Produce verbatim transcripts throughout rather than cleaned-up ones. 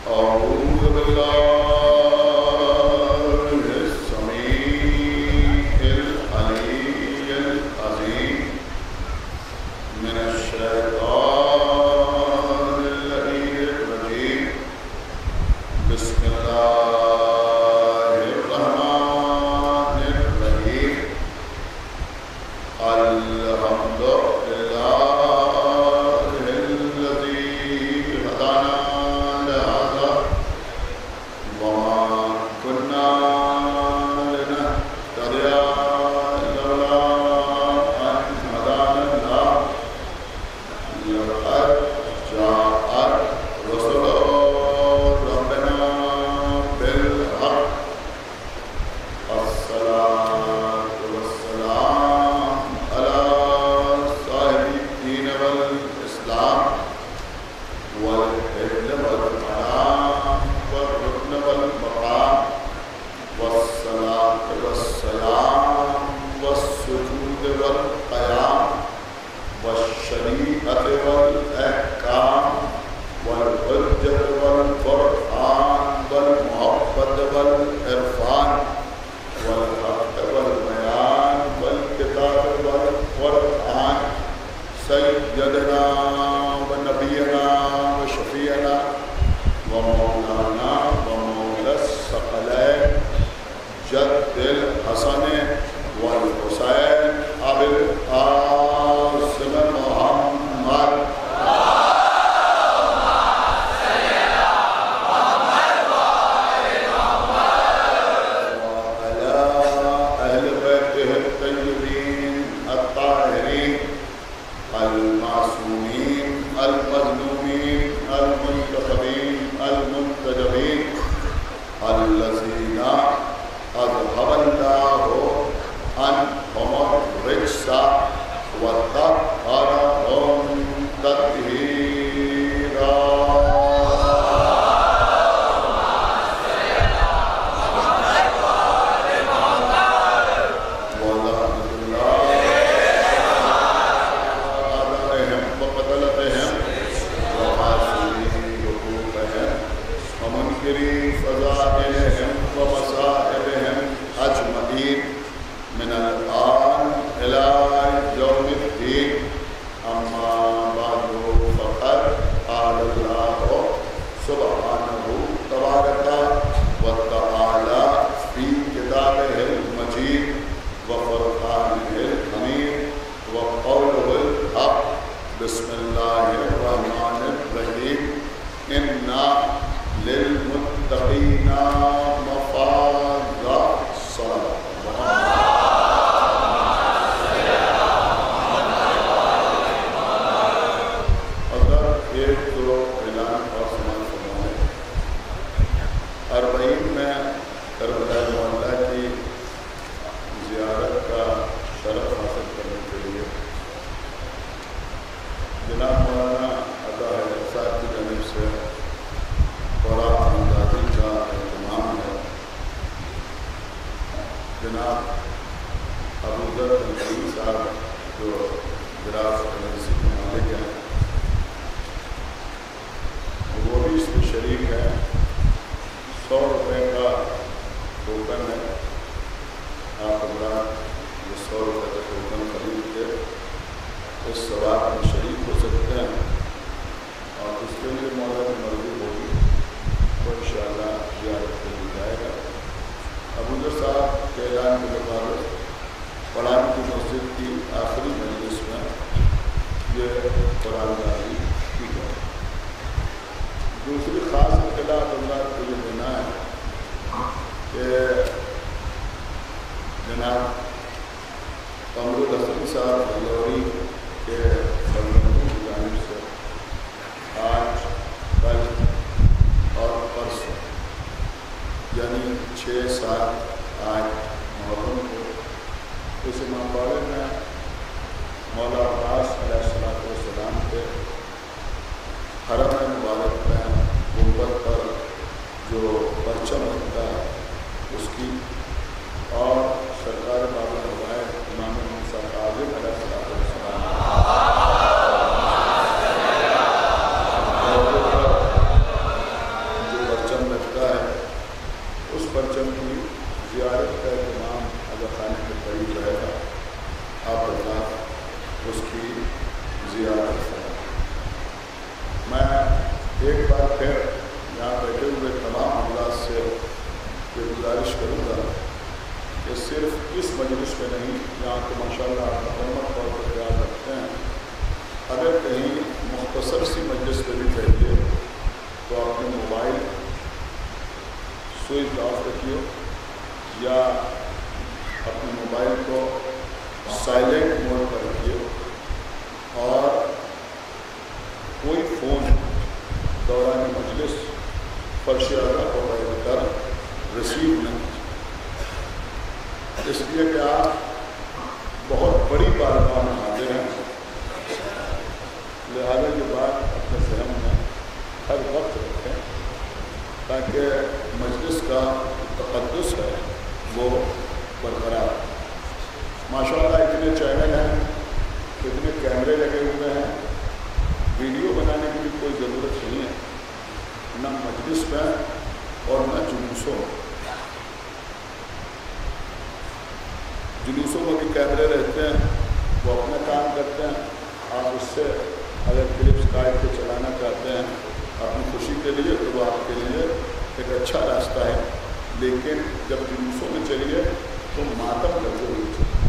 मिनल आन इला यौमिद्दीन अम्मा बादु मुख्तसर सी मजलिस में भी चाहिए तो अपने मोबाइल स्विच ऑफ रखिए या अपने मोबाइल को साइलेंट मोड पर रखिए और कोई फ़ोन दौरान मजलिस फर्श अज़ा को बैठकर रिसीव नहीं कीजिए, इसलिए कि आप बहुत बड़ी बारगाह में हाजिर हैं। लिहाजा ये बात अपने ज़हन में हर वक्त रखें ताकि मजलिस का तक़द्दुस है वो बरकरार। माशाअल्लाह इतने चैनल हैं, इतने कैमरे लगे हुए हैं, वीडियो बनाने की भी कोई ज़रूरत नहीं है, न मजलिस में और न जुलूसों में। जुलूसों में भी कैमरे रहते हैं, वो अपना काम करते हैं, आप उससे अगर क्लिप्स काट के चलाना चाहते हैं अपनी खुशी के लिए तो वो आपके लिए एक अच्छा रास्ता है। लेकिन जब जुलूसों में चलिए तो मातम करते हुए चलिए,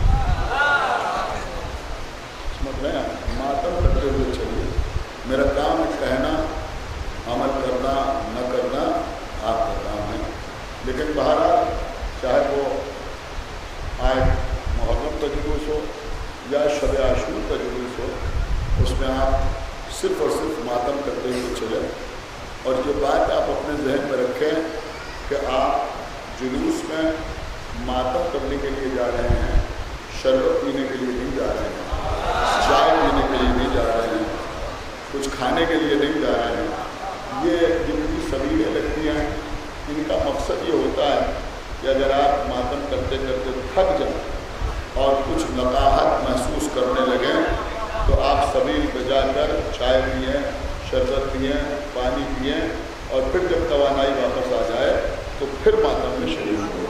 समझ रहे हैं, मातम करते हुए चलिए। मेरा काम है कहना, अमल करना न करना आपका काम है। लेकिन बहरहाल चाहे वो आए मुहर्रम का जुलूस हो या शब आशूर का जुलूस हो, उसमें आप सिर्फ़ और सिर्फ मातम करते हुए चले। और ये बात आप अपने जहन में रखें कि आप जुलूस में मातम करने के लिए जा रहे हैं, शरबत पीने के लिए नहीं जा रहे हैं, चाय पीने के लिए नहीं जा रहे हैं, कुछ खाने के लिए नहीं जा रहे हैं। ये जिनकी सबीलें लगती हैं इनका मकसद ये होता है कि अगर आप मातम करते करते थक जाएं और कुछ नकाहत महसूस करने लगें तो आप सबील बजा कर चाय पिएँ, शरबत पिएँ, पानी पिएँ और फिर जब तवानाई वापस आ जाए तो फिर मातम में शरीक हो।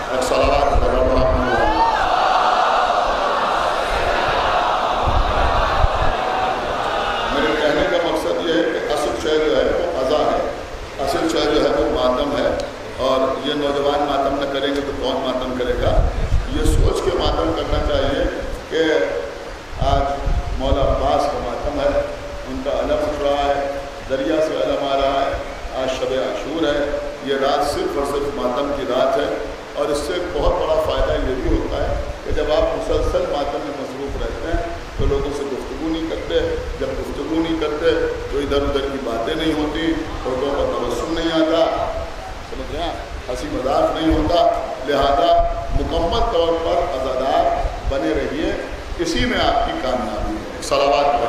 मेरे कहने का मकसद ये है कि असल शय जो है वो अज़ा है, असल शय जो है वो मातम है। और ये नौजवान मातम न करेंगे तो कौन मातम करेगा? ये सोच के मातम करना चाहिए कि आज मौला अब्बास का मातम है, उनका अलम उठ रहा है, दरिया से अलम आ रहा है, आज शब आशूर है, ये रात सिर्फ और सिर्फ मातम की रात है। और इससे एक बहुत बड़ा फ़ायदा ये भी होता है कि जब आप मुसलसल मातम में मसरूफ़ रहते हैं तो लोगों से गुफ्तगू नहीं करते, जब गुफ्तगू नहीं करते तो इधर उधर की बातें नहीं होती, फोटो का तबस्सुम नहीं आता, समझ रहे हैं, हंसी मजाक नहीं होता। लिहाजा मुकम्मल तौर पर अज़ादार बने रहिए, इसी में आपकी कामयाबी है। सलावत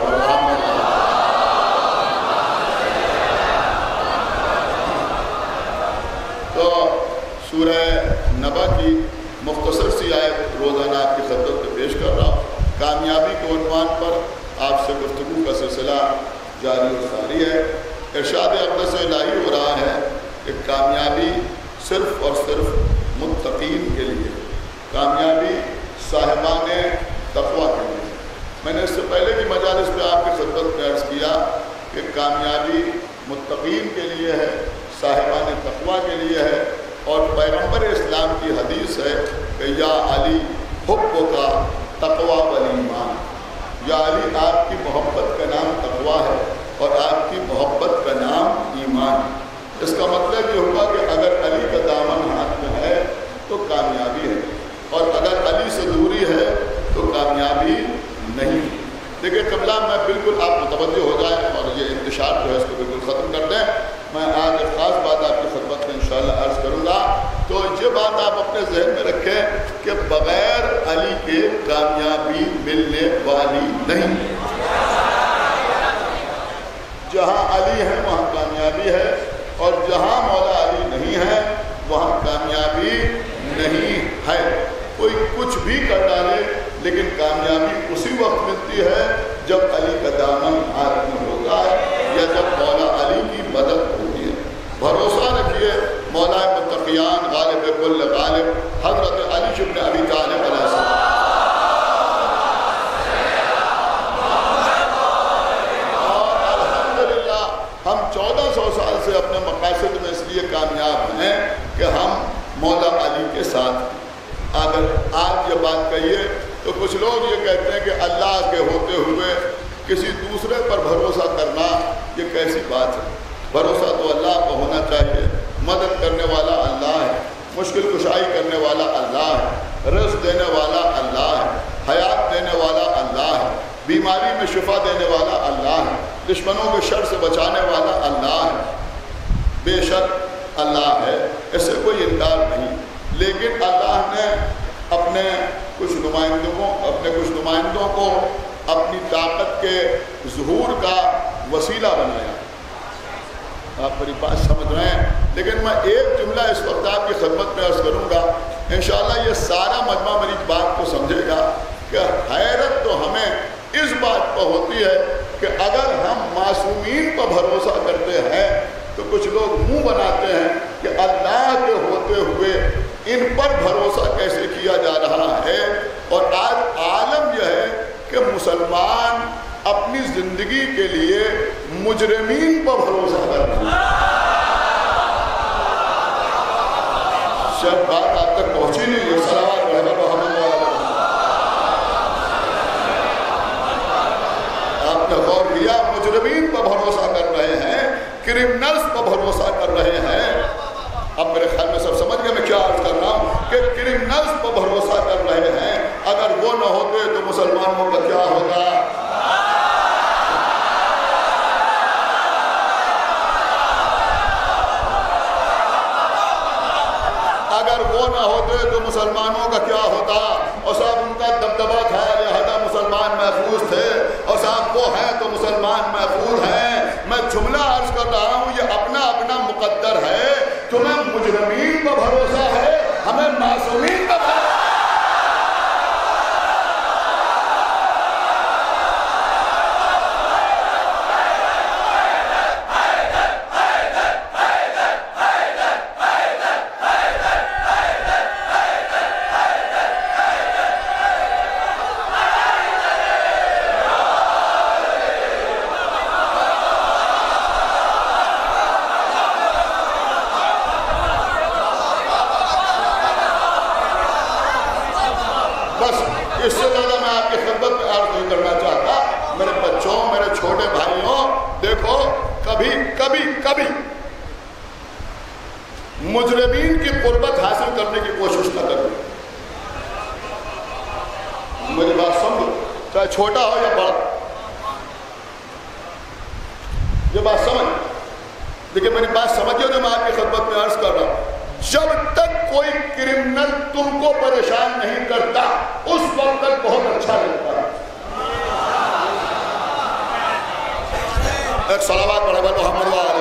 तो सूरह नबा की मुख्तसर सी आयत रोज़ाना आपकी खिदमत में पेश कर रहा हूँ। कामयाबी के उन्वान पर आपसे गुफ्तगू का सिलसिला जारी और सारी है। इरशाद अक़दस इलाही हो रहा है कि कामयाबी सिर्फ़ और सिर्फ मुत्तक़ीन के लिए, कामयाबी साहिबाने तक़वा के लिए। मैंने इससे पहले की मजालिस में आपकी खिदमत में अर्ज़ किया कि कामयाबी मुत्तक़ीन के लिए है, साहिबाने तक़वा के लिए है। और पैगम्बर इस्लाम की हदीस है कि या अली हुब्बु का तक़वा वल ईमान, या अली आपकी मोहब्बत का नाम तक़वा है और आपकी मोहब्बत का नाम ईमान। इसका मतलब ये हुआ कि अगर अली का दामन हाथ में है तो कामयाबी है, और अगर अली से दूरी है तो कामयाबी नहीं। देखिए कबला मैं बिल्कुल आप मुतवज्जो हो जाएं और ये इंतशार जो है इसको बिल्कुल ख़त्म कर दें। मैं आज एक ख़ास बात आपकी खिदमत में इंशाअल्लाह अर्ज़ करूँगा। तो ये बात आप अपने जहन में रखें कि बग़ैर अली के कामयाबी मिलने वाली नहीं। जहाँ अली है वहाँ कामयाबी है, और जहाँ मौला अली नहीं है वहाँ कामयाबी नहीं है। कोई कुछ भी कर डाले लेकिन कामयाबी उसी वक्त मिलती है जब अली का दामन हाथ में होता है या जब मौला अली की मदद होती है। भरोसा रखिए मौला मुत्तक़ियान गालिब कुल्ल गालिब हज़रत अली इब्न अबी तालिब अलैहिस्सलाम, और अल्हम्दुलिल्लाह हम चौदह सौ साल से अपने मक़ासद में इसलिए कामयाब हैं कि हम मौला अली के साथ। अगर आज ये बात कहिए तो कुछ लोग ये कहते हैं कि अल्लाह के होते हुए किसी दूसरे पर भरोसा करना ये कैसी बात है? भरोसा तो अल्लाह को होना चाहिए। मदद करने वाला अल्लाह है, मुश्किल कुशाई करने वाला अल्लाह है, रिज़्क़ देने वाला अल्लाह है, हयात देने वाला अल्लाह है, बीमारी में शिफा देने वाला अल्लाह है, दुश्मनों के शर से बचाने वाला अल्लाह है। बेशक अल्लाह है, इससे कोई इनकार नहीं। लेकिन अल्लाह ने अपने कुछ नुमाइंदों को अपने कुछ नुमाइंदों को अपनी ताकत के ज़ुहूर का वसीला बनाया। आप मेरी बात समझ रहे हैं? लेकिन मैं एक जुमला इस वक्त आपकी खिदमत में अर्ज़ करूँगा, इंशाअल्लाह ये सारा मजमा मेरी बात को समझेगा कि हैरत तो हमें इस बात पर होती है कि अगर हम मासूमीन पर भरोसा करते हैं तो कुछ लोग मुंह बनाते हैं कि अल्लाह के होते हुए इन पर भरोसा कैसे किया जा रहा है। और आज आलम यह है कि मुसलमान अपनी जिंदगी के लिए मुजरिमीन पर भरोसा करते हैं। शायद बात आप तक पहुंची नहीं है। सलावत आपने गौर किया? मुजरिमीन पर भरोसा कर रहे हैं, क्रिमिनल्स पर भरोसा कर रहे हैं। अब मेरे ख्याल में सब समझ गए मैं क्या अर्ज कर रहा हूँ कि क्रिमिनल्स पर भरोसा कर रहे हैं। अगर वो न होते तो मुसलमानों का क्या होगा? अगर वो न होते तो मुसलमानों का क्या होता? और साहब उनका दबदबा था, लिहाजा मुसलमान महफूज थे, और साहब वो हैं तो मुसलमान महफूज हैं। मैं जुमला अर्ज कर रहा हूँ, ये अपना अपना मुकद्दर है। तुम्हें मुजरिमीन पर भरोसा है, हमें मासूमीन पर भरोसा। इससे ज़्यादा मैं आपकी खिदमत में अर्ज नहीं करना चाहता। मेरे बच्चों, मेरे छोटे भाइयों, देखो कभी कभी कभी मुजरिमीन की कुर्बत हासिल करने की कोशिश न करो। मेरी बात समझो, चाहे छोटा हो या बड़ा, ये बात समझ। देखिए मेरी बात समझिए जो मैं आपकी खिदमत में अर्ज कर रहा हूं। जब तक कोई क्रिमिनल तुमको परेशान नहीं करता उस वक्त तक बहुत अच्छा लगता है। एक सलावत पढ़े बोलो मोहम्मद वाले।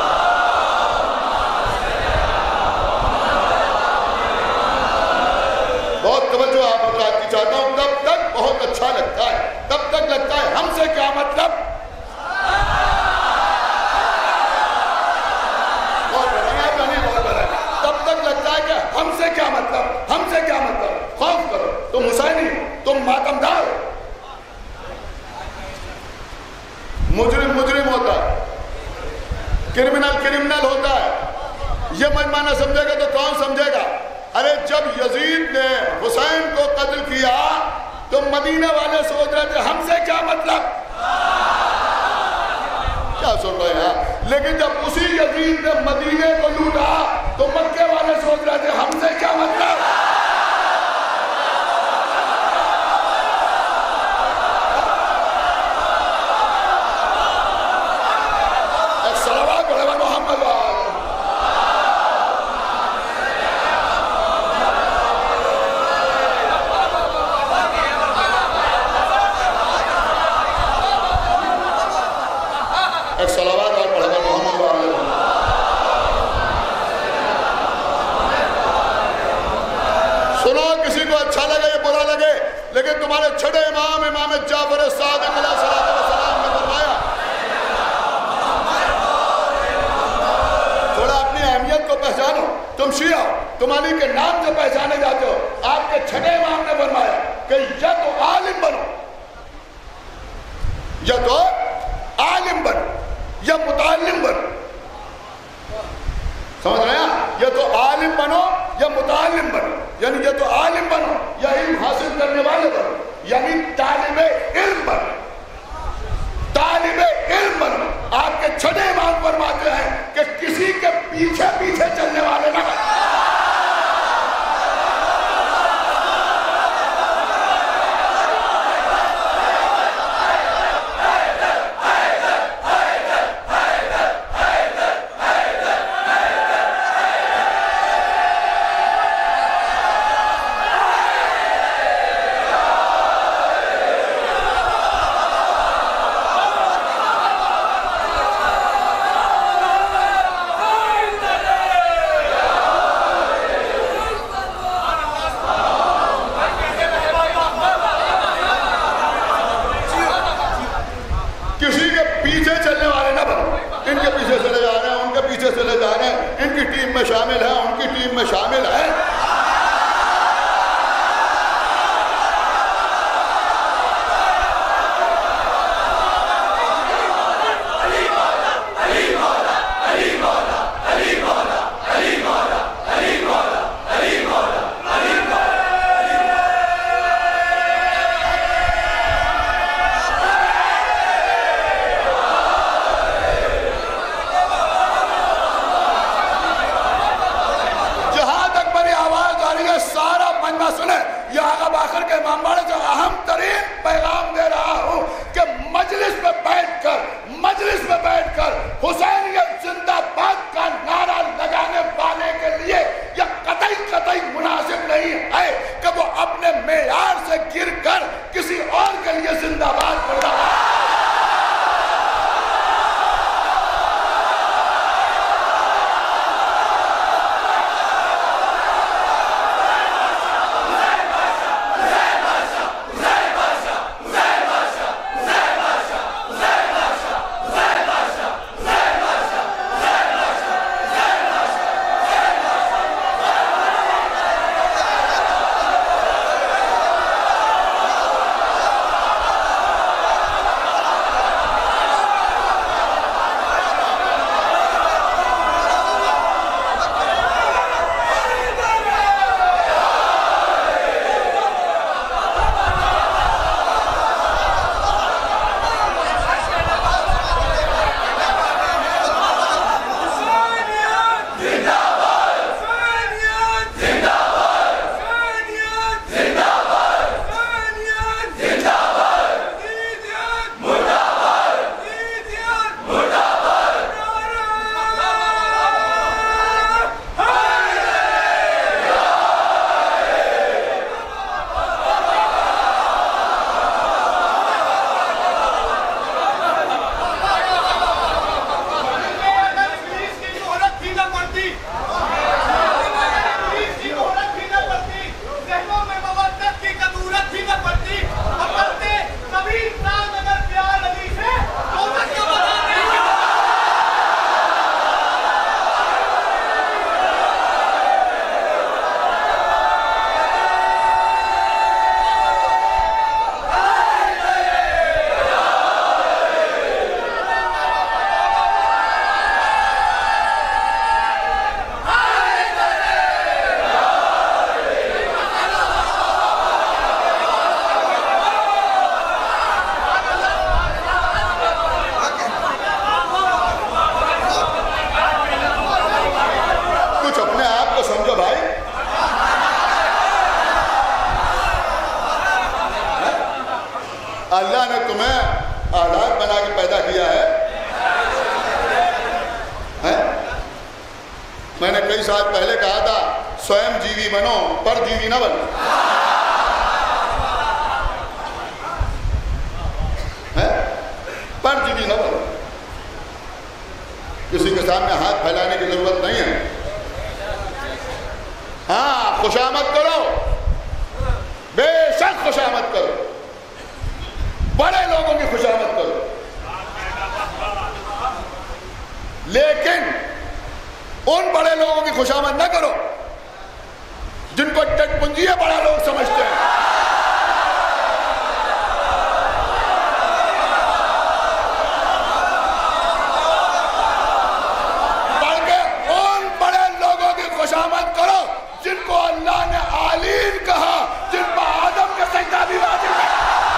बहुत तवज्जो आप बात की चाहता हूं। तब तक बहुत अच्छा लगता है, तब तक लगता है हमसे क्या मतलब। हमसे क्या मतलब, हमसे क्या मतलब। खौफ करो, तुम हुसैनी हो, तुम मातमदार हो। मुजरिम मुजरिम होता है, क्रिमिनल क्रिमिनल होता है। ये मनमाना समझेगा तो कौन समझेगा? अरे जब यजीद ने हुसैन को कत्ल किया तो मदीना वाले सोच रहे थे हमसे क्या मतलब। क्या सुन रहे हैं? लेकिन जब उसी यजीद ने मदीने को लूटा तो मक्के वाले सोच रहे थे हमसे क्या मतलब। सलावत पढ़े मोहम्मद वाले। एक सलावत और पढ़े मोहम्मद वाले। सुनो, किसी को अच्छा लगे या बुरा लगे, लेकिन तुम्हारे छठे इमाम इमाम जाफर सादिक अलैहिस्सलाम ने फरमाया, थोड़ा अपनी अहमियत को पहचानो। तुम शिया हो, तुम अली के नाम से पहचाने जाते हो। आपके छठे इमाम ने फरमाया कि या तो आलिम बनो, या तो आलिम बनो या मुतालिम बनो। समझ रहे हैं? या तो आलिम बनो या मुतालिम बनो, यानी या तो आलिम बनो या इल्म हासिल करने वाले बनो, यानी तालिबे इल्म बनो। पीछे चलने वाले ना बनो। इनके पीछे चले जा रहे हैं, उनके पीछे चले जा रहे हैं, इनकी टीम में शामिल है, उनकी टीम में शामिल है। अल्लाह ने तुम्हें औलाद बना के पैदा किया है, है? मैंने कई साल पहले कहा था स्वयं जीवी बनो, पर जीवी ना बनो, है? पर जीवी ना बनो। किसी के सामने हाथ फैलाने की जरूरत नहीं है। हाँ, खुशामद करो, बेशक खुशामद करो, बड़े लोगों की खुशामद करो, लेकिन उन बड़े लोगों की खुशामद न करो जिनको टटपुंजिया बड़ा लोग समझते हैं। बल्कि उन बड़े लोगों की खुशामद करो जिनको अल्लाह ने आलीन कहा, जिन पर आदम के सजदा भी वाजिब है।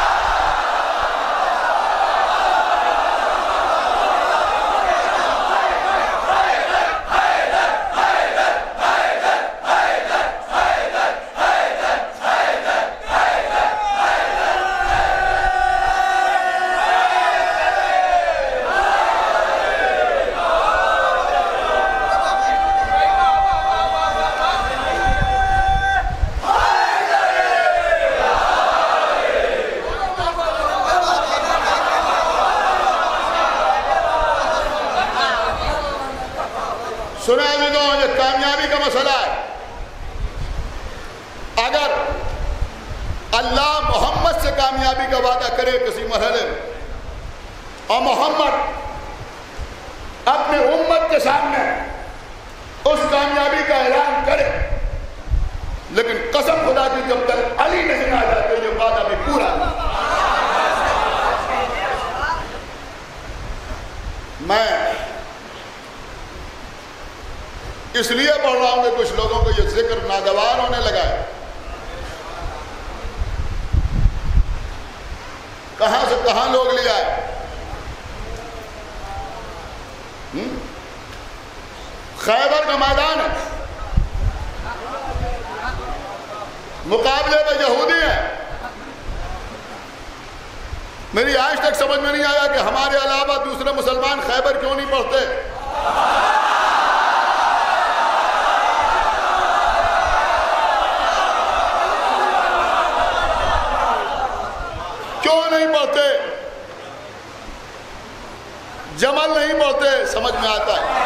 सुना दो, ये कामयाबी का मसला है। अगर अल्लाह मोहम्मद से कामयाबी का वादा करे किसी मरहले में, और मोहम्मद अपने उम्मत के सामने उस कामयाबी का ऐलान करे, लेकिन कसम खुदा की जब तक अली नहीं आ जाते ये वादा भी पूरा नहीं। मैं इसलिए पढ़ रहा हूं कि कुछ लोगों को यह जिक्र नागवार होने लगा है। कहां से कहां लोग ले आए। खैबर का मैदान है, मुकाबले में यहूदी हैं। मेरी आज तक समझ में नहीं आया कि हमारे अलावा दूसरे मुसलमान खैबर क्यों नहीं पढ़ते। क्यों नहीं पढ़ते, जमल नहीं पढ़ते, समझ में आता है।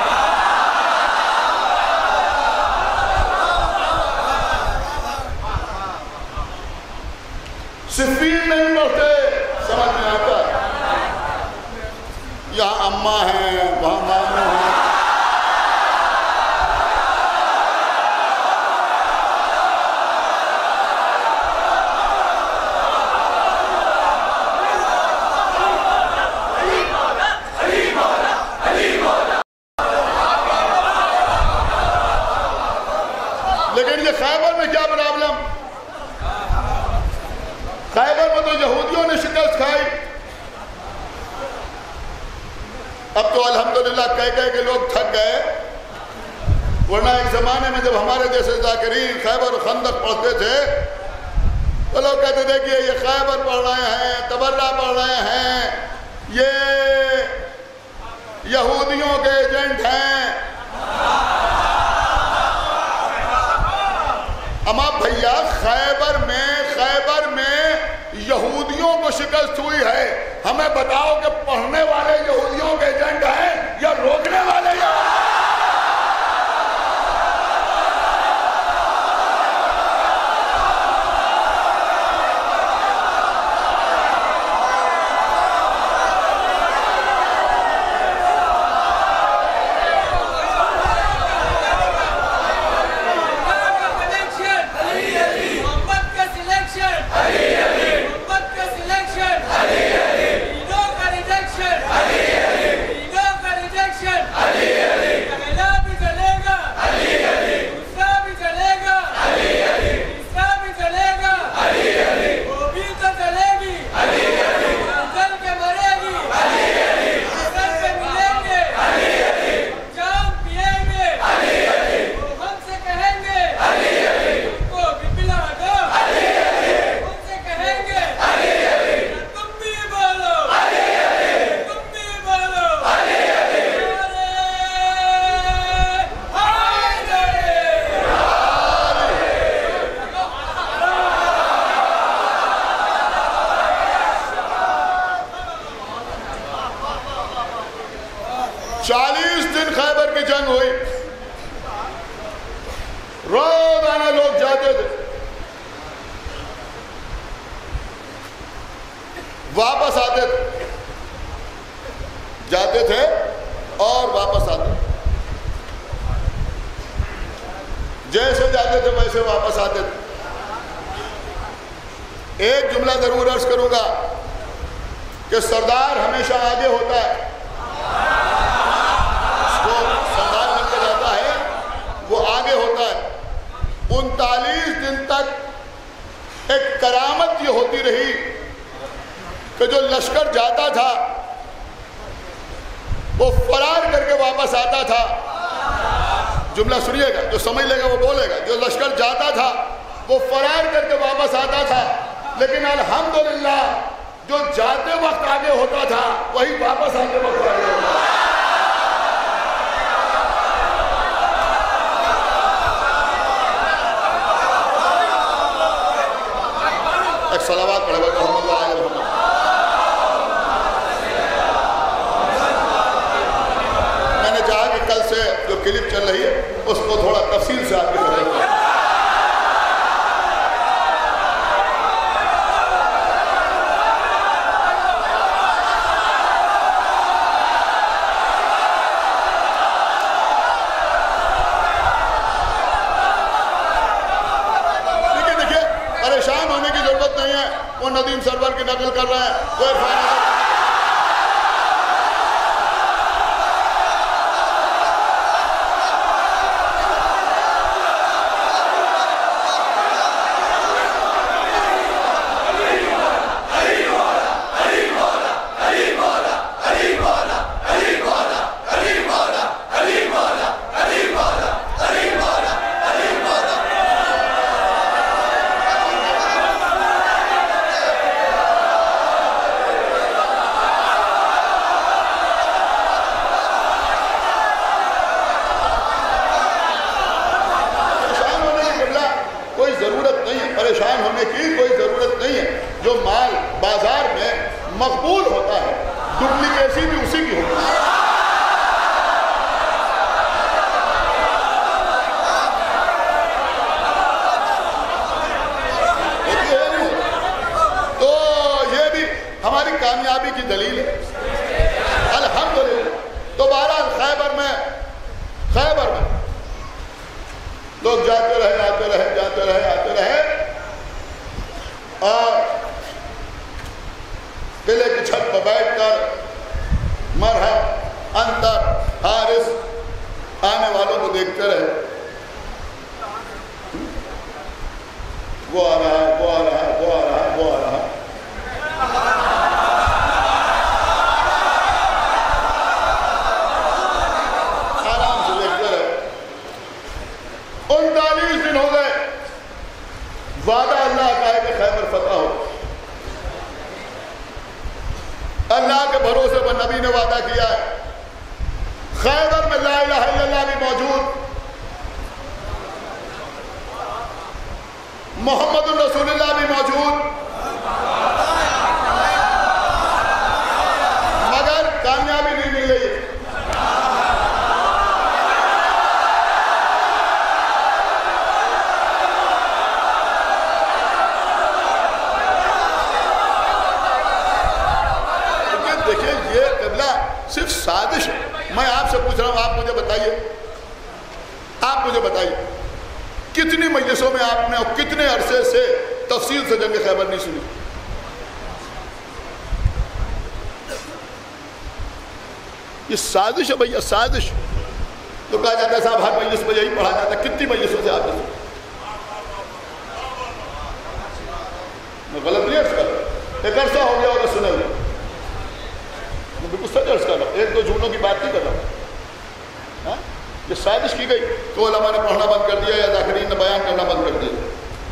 सिफीन नहीं पढ़ते, समझ में आता है। यहाँ अम्मा है, वहाँ मामू है। लेकिन ये खैबर में क्या प्रॉब्लम। खैबर में तो यहूदियों ने शिकस्त खाई। अब तो अल्हम्दुलिल्लाह कह कह के लोग थक गए, वरना एक जमाने में जब हमारे जैसे जाकिरीन खैबर खंदक पढ़ते थे तो लोग कहते थे कि ये खैबर पढ़ रहे हैं, तबर्रा पढ़ रहे हैं, ये यहूदियों के एजेंट हैं। अमा भैया खैबर में खैबर में यहूदियों को शिकस्त हुई है, हमें बताओ कि पढ़ने वाले यहूदियों के एजेंट हैं या रोकने वाले। या चालीस दिन खैबर की जंग हुई, रोजाना लोग जाते थे, वापस आते थे, जाते थे और वापस आते थे। जैसे जाते थे वैसे वापस आते थे। एक जुमला जरूर अर्ज करूंगा कि सरदार हमेशा आगे होता है, उसको सरदार बनकर जाता है, वो आगे होता है। उनतालीस दिन तक एक करामत ये होती रही कि जो लश्कर जाता था वो फरार करके वापस आता था। जुमला सुनिएगा, जो समझ लेगा वो बोलेगा। जो लश्कर जाता था वो फरार करके वापस आता था, लेकिन अल्हम्दुलिल्लाह जो जाते वक्त आगे होता था वही वापस आते वक्त आगे होता था। एक सलावत पढ़ेगा मोहम्मद व आले मोहम्मद। मैंने चाहा कि कल से जो क्लिप चल रही है उसको थोड़ा तफसील से आपके सामने नकल कर रहे हैं, वो इरफान परेशान होने की कोई जरूरत नहीं है। जो माल बाजार में मकबूल होता है, डुप्लीकेसी भी उसी की होती है। तो ये भी हमारी कामयाबी की दलील है, अल्हम्दुलिल्लाह। तो बहरहाल खैबर में खैबर में लोग जाते रहे आते रहे जाते रहे आते रहे और किले की छत पर बैठकर मरहब अंतर हारिस आने वालों को देखते रहे। वो आ रहा है, वो आ रहा है, वो आ रहा है, वो आ रहा है। आराम से देखते रहे। उनतालीस दिन हो गए, वादा अल्लाह का है कि खैबर फतह हो। अल्लाह के भरोसे पर नबी ने वादा किया है, खैबर में ला इलाहा इल्लल्लाह भी मौजूद, मोहम्मद रसूलुल्लाह भी मौजूद, मगर कामयाबी नहीं मिल रही। सिर्फ साजिश है। मैं आपसे पूछ रहा हूं, आप मुझे बताइए, आप मुझे बताइए कितनी मजलिसों में आपने और कितने अरसे से तफसील से जंग खैबर नहीं सुनी? ये साजिश है भैया, साजिश। तो कहा जाता है साहब हर मजलिस में यही पढ़ा जाता है। कितनी मजलिसों से आपने सुना? मैं गलत नहीं अर्ज कर रहा, एक अरसा हो गया होगा सुने हुए, बिल्कुल सच अर्ज कर रहा हूँ, एक दो जुमलों की बात नहीं कर रहा हूँ। ये साजिश की गई तो उलमा ने पढ़ना बंद कर दिया या ज़ाकिरीन ने बयान करना बंद कर दिया।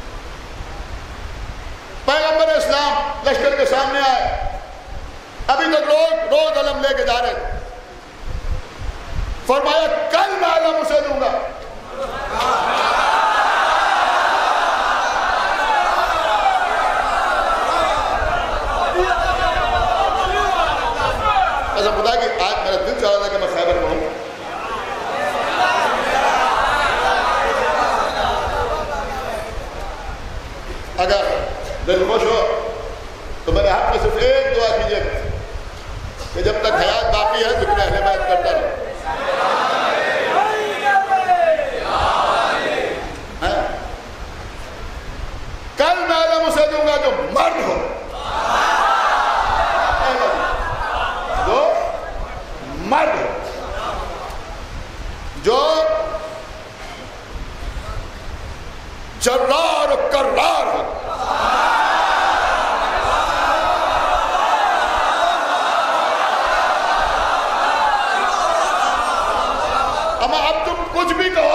पैगंबर इस्लाम लश्कर के सामने आए, अभी तक रोज रोज अलम लेके जा रहे थे। फरमाया कल मैं अलम उसे दूंगा। ऐसा खुदा कि आज मेरा दिल चाह रहा था कि मैं खैबर में हूं। अगर दिल खुश हो तो मेरे हाथ में सिर्फ एक दुआ कीजिए कि जब तक हयात बाकी है जिक्र अहले बैत करता रहे। कल मैं अलम उसे दूंगा जो मर्द हो, जो मर्द हो, जो जर्रार कर्रार हो। अब अब तुम कुछ भी कहो,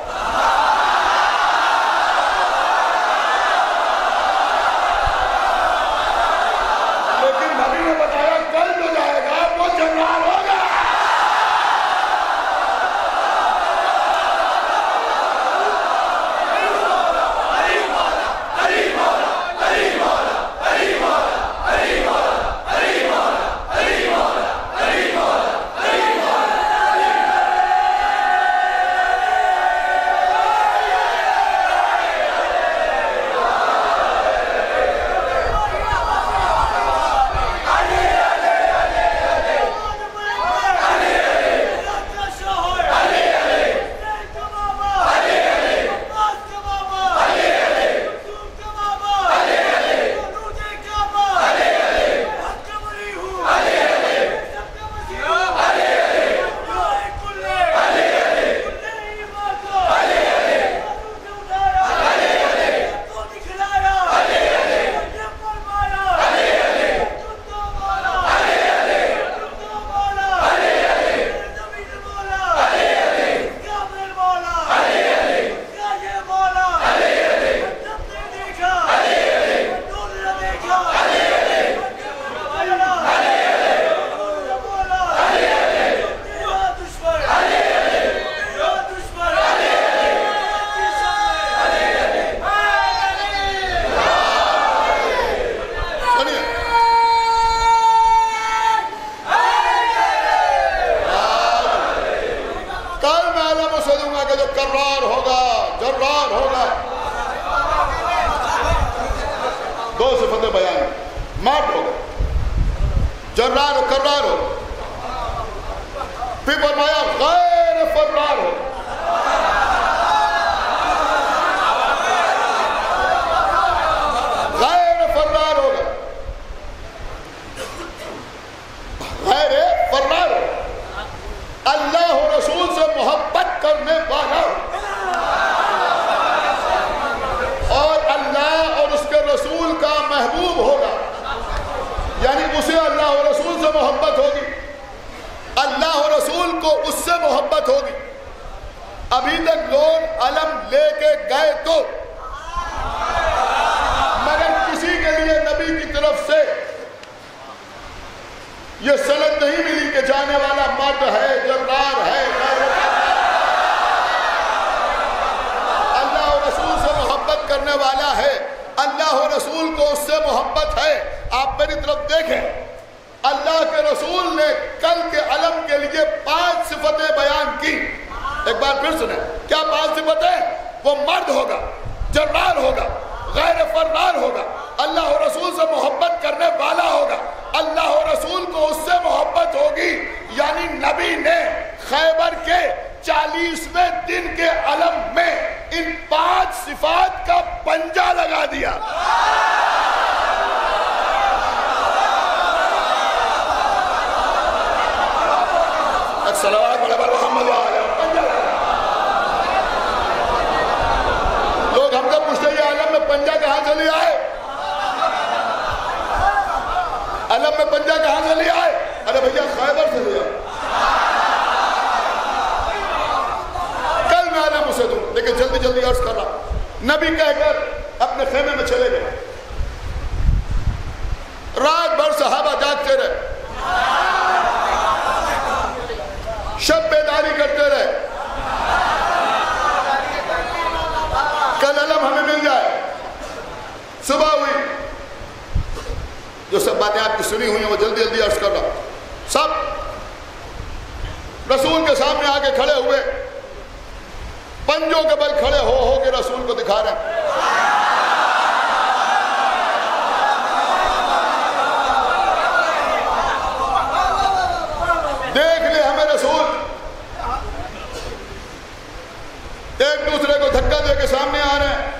लेकिन नबी ने बताया कल जो जाएगा वो जर्रार होगा। कर्रार होगा, जर्रार होगा। दो सिफतें बयान, मार्ट होगा, जर्रार और कर्रार होगा। फिर फरमाया गैर फर्रार होगा, गैर फर्रार होगा, गैर फर्रार होगा। अल्लाह और रसूल से मोहब्बत करने वाला और अल्लाह और उसके रसूल का महबूब होगा, यानी उसे अल्लाह और रसूल से मोहब्बत होगी, अल्लाह और रसूल को उससे मोहब्बत होगी। अभी तक लोग अलम लेके गए तो, मगर किसी के लिए नबी की तरफ से ये सनद नहीं मिली कि जाने वाला मर्द है, जर्रार है, अल्लाह और रसूल से मोहब्बत करने वाला है, अल्लाह और रसूल को उससे मोहब्बत है। आप मेरी तरफ देखें, अल्लाह के रसूल ने कल के अलम के लिए पांच सिफतें बयान की। एक बार फिर सुने, क्या पांच सिफतें? वो मर्द होगा, जर्रार होगा, गैर फर्रार होगा, अल्लाह और रसूल से मोहब्बत करने वाला होगा, अल्लाह और रसूल को उससे मोहब्बत होगी। यानी नबी ने खैबर के चालीसवें दिन के अलम में इन पांच सिफात का पंजा लगा दिया। लोग हमको पूछते हैं आलम में पंजा कहां से ले आए, आलम में पंजा कहां से ले आए? अरे भैया खैबर से ले आए। कल मैं आलम उसे दूं, लेकिन जल्दी जल्दी अर्ज कर रहा। नबी कहकर अपने खेमे में चले गए, रात भर सहाबा जागते रहे, शब बेदारी करते रहे, कल अलम हमें मिल जाए। सुबह हुई, जो सब बातें आपकी सुनी हुई हैं वो जल्दी जल्दी अर्ज कर रहा। सब रसूल के सामने आके खड़े हुए, पंजों के बल खड़े हो हो के रसूल को दिखा रहे हैं। देख ले हमें रसूल। एक दूसरे को धक्का दे के सामने आ रहे हैं।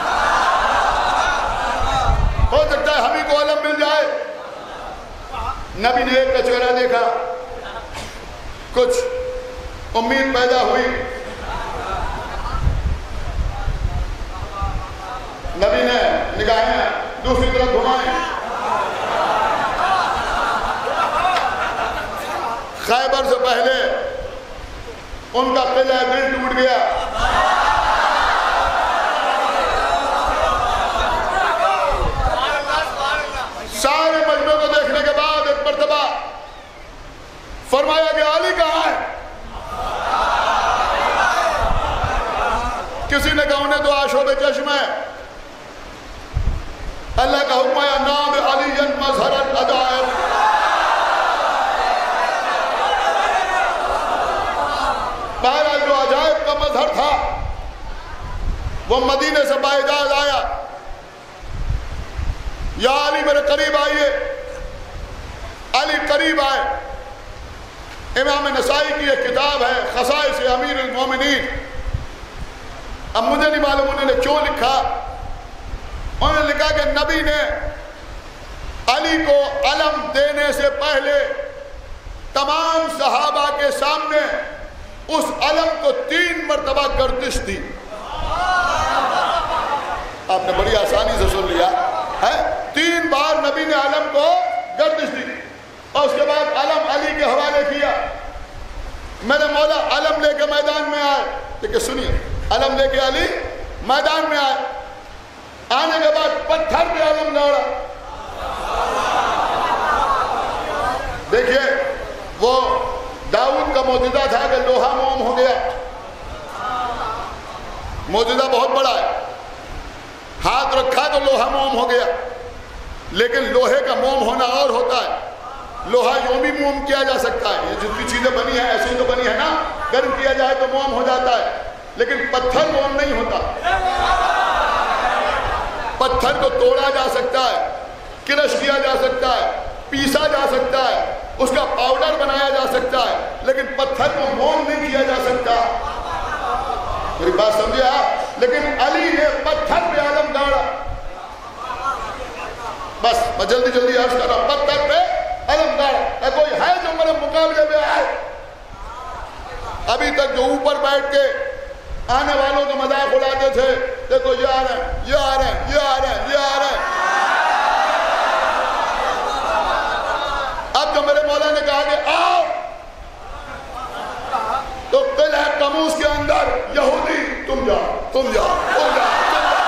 हो सकता है हम ही को अलम मिल जाए। नबी ने एक का चेहरा देखा, कुछ उम्मीद पैदा हुई। नबी ने निगाहें दूसरी तरफ घुमाई। खैबर से पहले उनका किला दिल टूट गया। सारे मजमे को देखने के बाद एक मर्तबा फरमाया कि अली कहां है? किसी ने कहा उन्हें तो आशोब चश्म है। अल्लाह का हुक्म है नाम अली मजहरत अजायब। बहरहाल जो अजायब का मजहर था वो मदीने से बाइजाज आया। या अली मेरे करीब आइए। अली करीब आए। इमाम नसाई की एक किताब है खसाइस अमीर अल मोमिनीन। अब मुझे नहीं मालूम उन्होंने क्यों लिखा। उन्होंने लिखा कि नबी ने अली को अलम देने से पहले तमाम सहाबा के सामने उस अलम को तीन मरतबा गर्दिश दी। आपने बड़ी आसानी से सुन लिया है। तीन बार नबी ने अलम को गर्दिश दी और उसके बाद अलम अली के हवाले किया। मेरे मौला अलम लेके मैदान में आए। देखिए सुनिए, अलम लेके अली मैदान में आए। आने के बाद पत्थर पे अलम दौड़ा। देखिए वो दाऊद का मौजूदा था कि लोहा मोम हो गया। मौजूदा बहुत बड़ा है, हाथ रखा तो लोहा मोम हो गया। लेकिन लोहे का मोम होना और होता है। लोहा यूं भी मोम किया जा सकता है। ये जितनी चीजें बनी है ऐसी तो बनी है ना, गर्म किया जाए तो मोम हो जाता है। लेकिन पत्थर मोम नहीं होता। पत्थर को तोड़ा जा सकता है, क्रश किया जा सकता है, पीसा जा सकता है, उसका पाउडर बनाया जा सकता है, लेकिन पत्थर को मोम नहीं किया जा सकता। मेरी बात समझे आप? लेकिन अली ने पत्थर पे आलम गाड़ा। बस मैं जल्दी जल्दी अर्ज कर रहा हूं, पत्थर पे आलम गाड़ा। कोई है जो मेरे मुकाबले में आए? अभी तक जो ऊपर बैठ के आने वालों का मजाक उड़ाते थे, देखो ये आ रहे हैं, ये आ रहे हैं, ये आ रहे हैं, ये आ रहे हैं। अब जो मेरे मौला ने कहा कि आओ, तो किला कमूस के अंदर यहूदी तुम जाओ, तुम जाओ, तुम जाओ, तुम जाओ।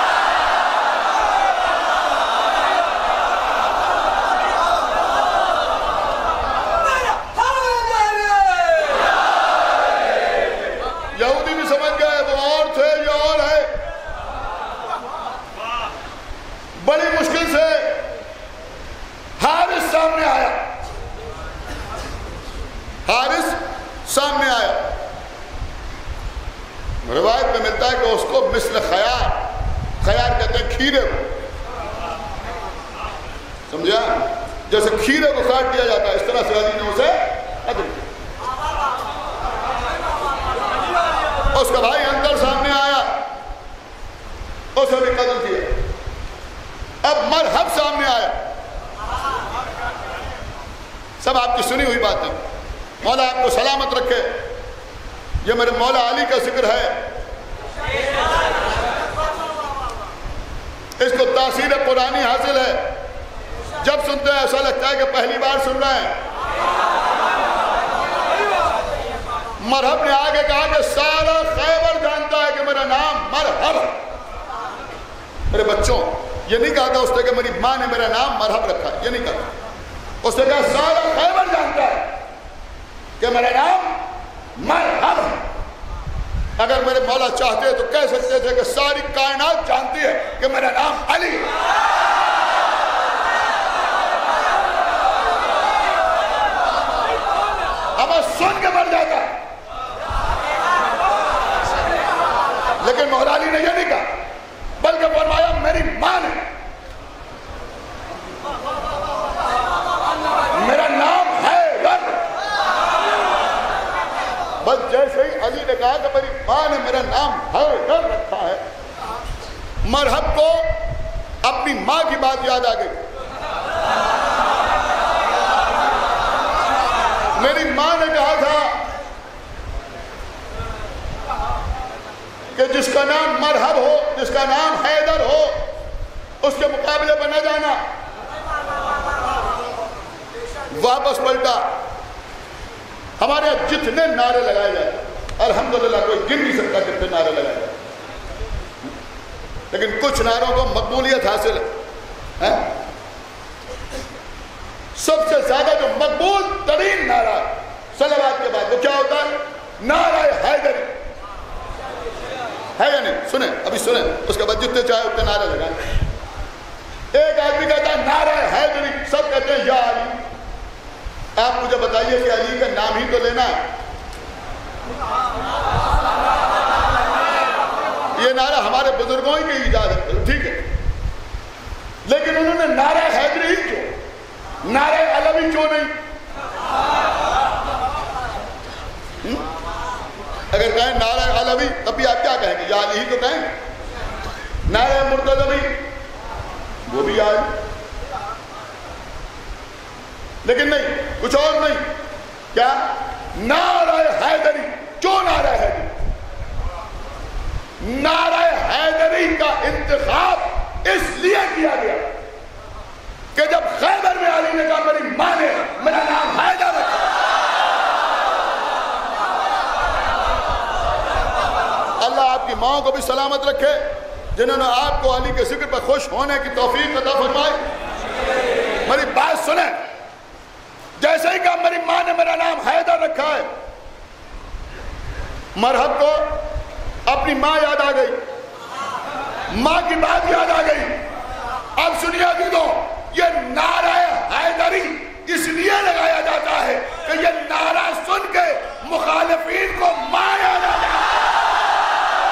यहूदी भी समझ गए वो और थे, ये और है। बड़ी मुश्किल से हारिस सामने आया, हारिस सामने आया। रिवायत में मिलता है कि उसको मिस्ल खयार, खयार कहते हैं खीरे को, समझा? जैसे खीरे को काट दिया जाता है, इस तरह से अली ने उसे कत्ल किया। उसका भाई अंदर सामने आया, उसे भी कत्ल किया। अब मरहब सामने आया। सब आपकी सुनी हुई बात है। मौला आपको सलामत रखे। ये मेरे मौला अली का जिक्र है। इसको तासीर पुरानी हासिल है। जब सुनते हैं ऐसा लगता है कि पहली बार सुन रहे हैं। मरहब ने आगे कहा कि सारा खैबर जानता है कि मेरा नाम मरहब। मेरे बच्चों, ये नहीं कहा था उसने कि मेरी माँ ने मेरा नाम मरहब रखा, ये नहीं कहा। उसने कहा सारा खैबर जानता है कि मेरा नाम मरहब। अगर मेरे मौला चाहते तो कह सकते थे कि सारी कायनात जानती है कि मेरा नाम अली। अब सुन के मर जाता, लेकिन मौला अली ने यह नहीं कहा, बल्कि फरमाया मेरी मां ने मेरा नाम है गर। बस जैसे ही अली ने कहा कि मेरी मां ने मेरा नाम है गर रखा है, मरहब को अपनी मां की बात याद आ गई। मेरी मां ने कहा था कि जिसका नाम मरहब हो, जिसका नाम हैदर हो, उसके मुकाबले पर न जाना। वापस पलटा। हमारे यहां जितने नारे लगाए जाए, अल्हम्दुलिल्लाह कोई गिन नहीं सकता कितने नारे लगाए जाए, लेकिन कुछ नारों को मकबूलियत हासिल है, है? सबसे ज्यादा जो मकबूल तरीन नारा सलावत के बाद वो क्या होता है? नारा हैदरी है या नहीं? सुने, अभी सुने, उसके बाद जितने चाहे उतने नारे लगाए। एक आदमी कहता है नारा हैदरी, सब कहते हैं या अली। आप मुझे बताइए कि अली का नाम ही तो लेना है। ये नारा हमारे बुजुर्गों ही की इजाजत है, ठीक है, लेकिन उन्होंने नारा हैदरी ही क्यों, नारा अलवी क्यों नहीं? हुँ? अगर कहें नारा अलवी तब भी आप क्या कहेंगे? या अली ही तो कहेंगे। नारा मुर्तज़वी वो भी याद, लेकिन नहीं, कुछ और नहीं। क्या? नारा हैदरी। क्यों नारा हैदरी? नारा हैदरी का इंतखाब इसलिए किया गया कि जब खैबर में अली ने कहा मेरी मां ने मेरा नाम हैदर रखा। अल्लाह आपकी माओ को भी सलामत रखे, जिन्होंने आपको अली के जिक्र पर खुश होने की तौफीक अता फरमाई। मेरी बात सुने, जैसे ही कहा मेरी मां ने मेरा नाम हैदर रखा है, मरहब को अपनी मां याद आ गई, मां की बात याद आ गई। अब सुनिए अजीजों, ये नारा हैदरी इसलिए लगाया जाता है कि ये नारा सुन के मुखालिफिन को मां याद आ जाए।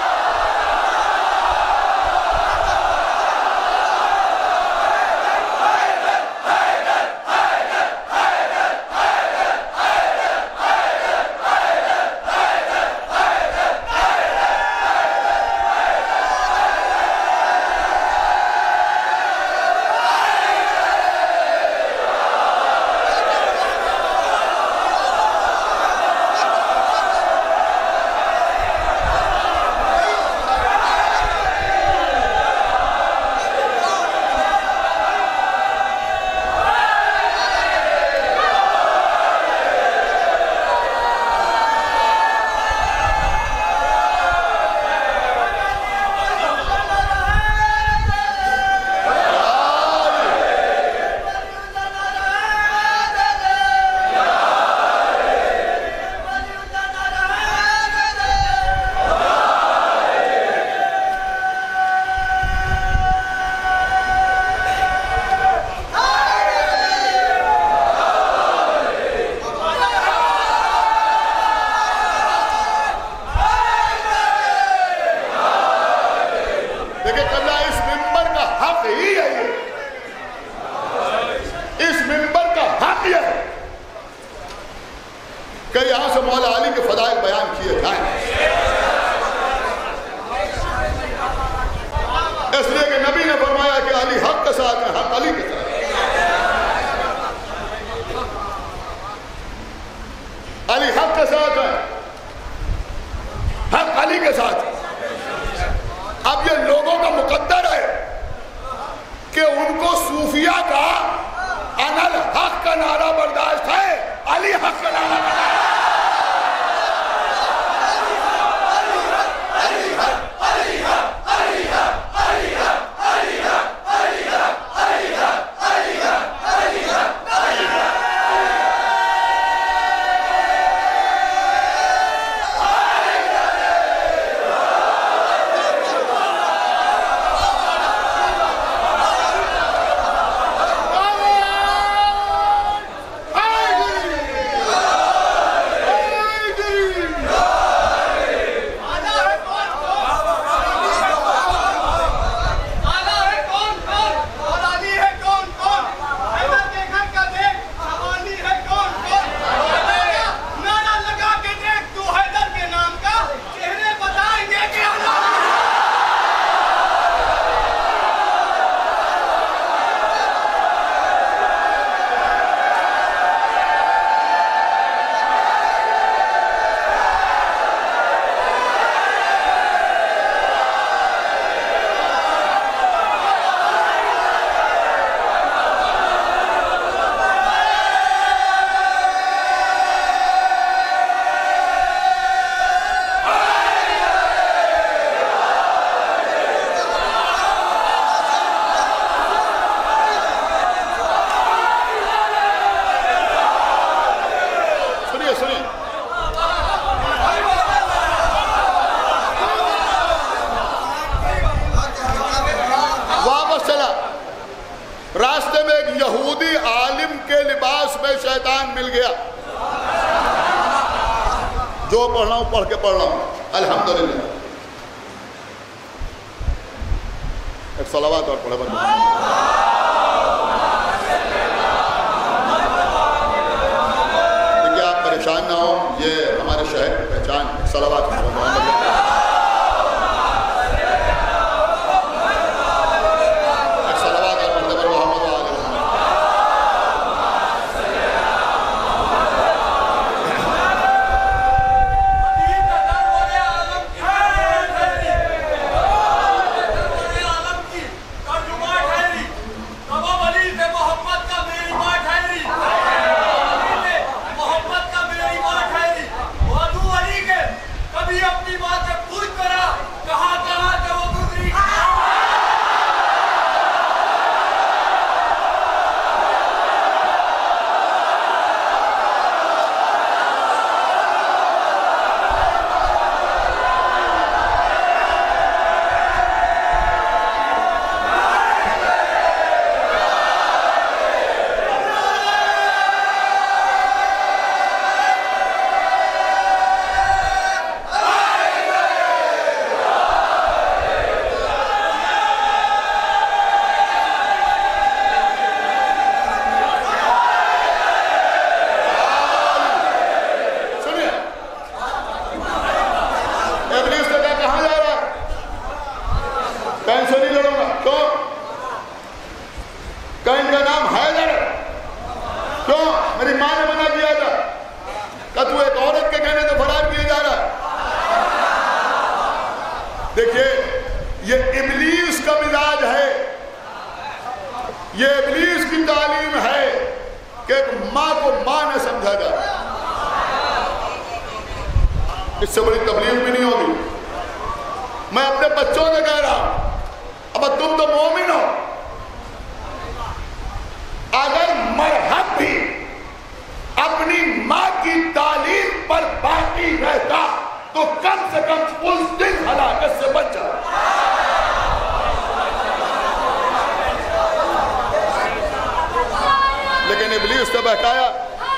लिबास में शैतान मिल गया। जो पढ़ रहा हूं पढ़ के पढ़ रहा हूं अल्हम्दुलिल्लाह। एक सलावत और पढ़े बंद। देखिए आप परेशान ना हो, ये हमारे शहर की पहचान। सलावत इससे बड़ी तबलीग भी नहीं होगी। मैं अपने बच्चों से कह रहा हूं, अब तुम तो मोमिन हो, अगर मरहब भी अपनी मां की तालीम पर बाकी रहता तो कम से कम उस दिन हलाकत से बच जाता। लेकिन इब्लीस ने बहकाया।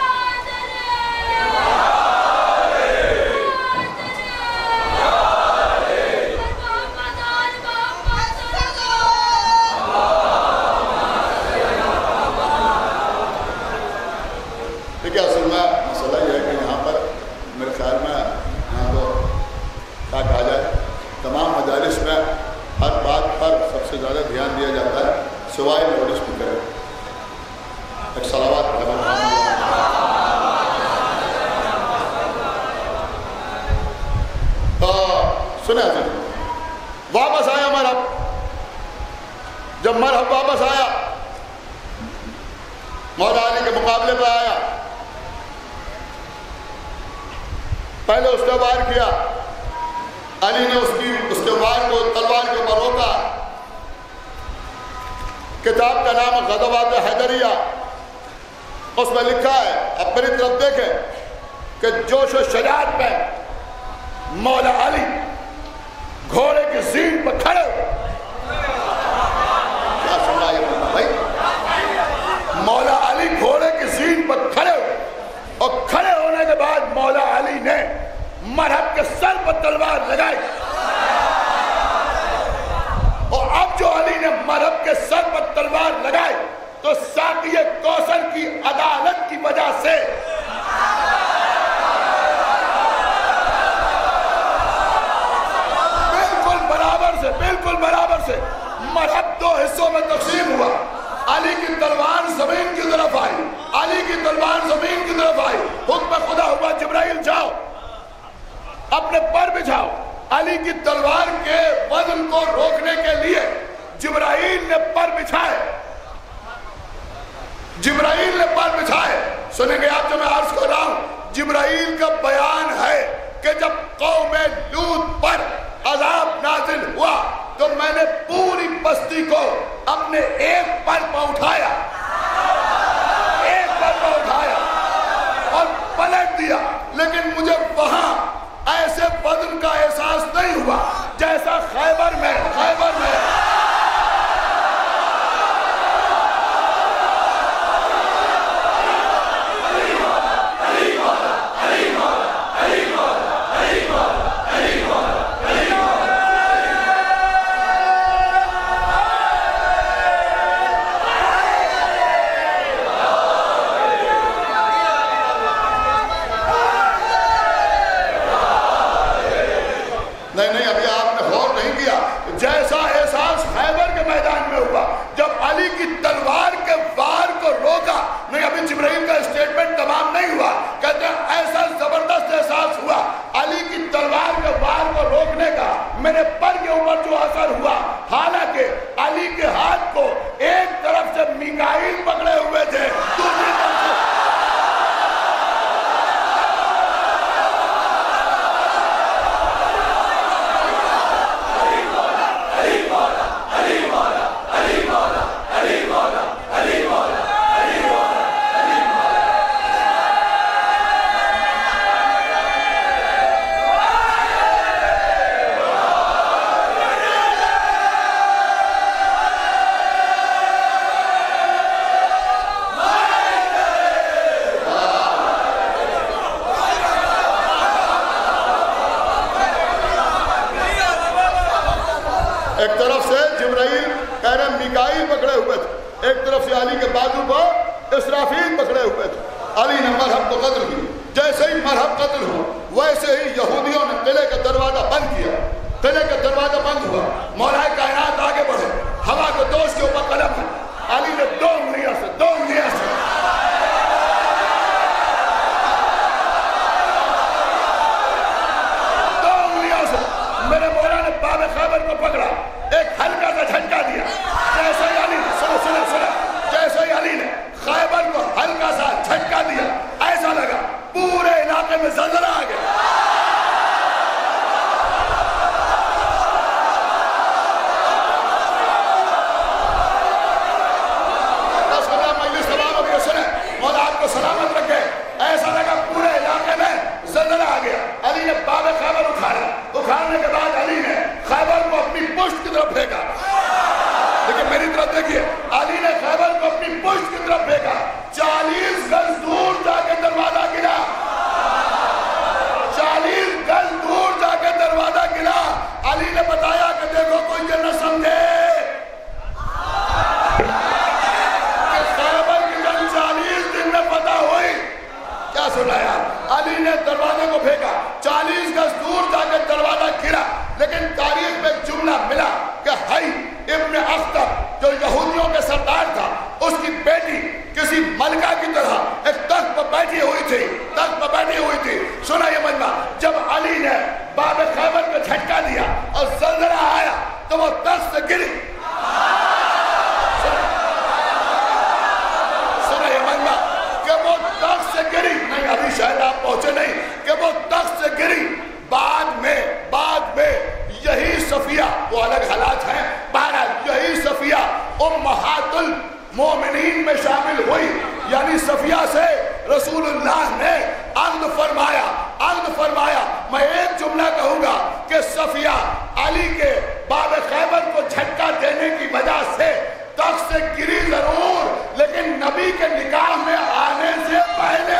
देखिए असल में मसला यह है कि यहाँ पर मेरे ख्याल में यहाँ तो क्या कहा जाए, तमाम मजालिस में हर बात पर सबसे ज़्यादा ध्यान दिया जाता है सिवाय लाउड स्पीकर। एक सलावत तो सुने वापस आया मरहब। जब मरहब वापस आया मौला अली के मुकाबले पर आया, पहले उसने वार किया, अली ने उसकी उसके वार को तलवार के ऊपर रोका। किताब का नाम ग़ज़वात हैदरिया, उसमें लिखा है, अब मेरी तरफ देखें कि जोश और शजाअत में मौला अली घोड़े की ज़ीन पर खड़े हुए। क्या सुना ये भाई? मौला अली घोड़े की ज़ीन पर खड़े हुए और खड़े होने के बाद मौला अली ने मरहब के सर पर तलवार लगाई। और अब जो अली ने मरहब के सर पर तलवार लगाई तो साक़िए कौसर की अदालत की वजह से बिल्कुल बराबर से बिल्कुल बराबर से मरहब दो हिस्सों में तकसीम हुआ। अली की तलवार जमीन की तरफ आई, अली की तलवार जमीन की तरफ आई। हुक्म खुदा हुआ, जिब्राइल जाओ अपने पर बिछाओ। अली की तलवार के वजन को रोकने के लिए जिब्राइल ने पर बिछाए, जिब्राइल ने पर बिछाए। सुनेंगे आप जो मैं अर्ज कर रहा हूं, जिब्राइल का बयान है कि जब कौम लूत पर अजाब नाजिल हुआ तो मैंने पूरी बस्ती को अपने एक पर पर उठाया, एक पर पर उठाया और पलट दिया। लेकिन मुझे वहां ऐसे वजन का एहसास नहीं हुआ जैसा खैबर में खैबर में मेरे पर के ऊपर जो असर हुआ, हालांकि अली के हाथ को एक तरफ से मिकाईल पकड़े हुए थे, दूसरी तरफ से एक तरफ से जिब्राइल कह रहे मिकाईल पकड़े हुए थे, एक तरफ से अली के बाजू पर इसराफील पकड़े हुए थे। अली ने मरहब को कत्ल की। जैसे ही मरहब कत्ल हुआ वैसे ही यहूदियों ने किले का दरवाजा बंद किया। किले का दरवाजा बंद हुआ, मौलाए कायनात आगे बढ़े, हवा को दोष के ऊपर कलम है। अली ने दो उंगलियों से दो उंगलियों से दो उंगलियों से मेरे मौला ने बाब खैबर को पकड़ा, एक हल्का सा झटका दिया। जैसे ही अली ने सुनो सुनो सुनो जैसे ही अली ने खैबर को हल्का सा झटका दिया, ऐसा लगा पूरे इलाके में ज़लज़ला आ गया। सलामत रखे, ऐसा लगा पूरे इलाके में ज़लज़ला आ गया। अली ने बाब खैबर उठाया, उठाने के बाद अली ने खैबर को अपनी पुष्ट की तरफ फेंका। लेकिन मेरी तरफ देखिए, अली ने खैबर को अपनी पुष्ट की तरफ फेंका, चालीस गज दूर जाके दरवाजा गिरा, चालीस गज दूर जाके दरवाजा गिरा। अली ने बताया कि देखो कोई ये न समझे सुनाया। अली ने दरवाजे को फेंका, चालीस गज दूर जाकर दरवाजा गिरा। लेकिन तारीख में जुमला मिला कि हई इब्न अख्तर जो यहूदियों के सरदार था, उसकी बेटी किसी मलका की तरह एक तख्त पर बैठी हुई थी, तख्त पर बैठी हुई थी। सुना ये मजमा, जब अली ने बाब खैबर को झटका दिया और ज़लज़ला आया तो वो तख्त से गिरी। सुना ये मजमा कि वो तख्त से गिरी, नहीं अभी शायद आप पहुंचे नहीं, कि वो तख्त से गिरी। बाद में बाद में यही सफिया, वो अलग हालात हैं, बहरहाल यही सफिया उम्महातुल मोमिनीन में शामिल हुई। यानी सफिया से रसूलुल्लाह ने अक़्द फरमाया, अक़्द फरमाया। मैं एक जुमला कहूंगा कि सफिया अली के बाब खैबर को झटका देने की वजह से तख्त से गिरी जरूर, लेकिन नबी के निकाह में आने से पहले।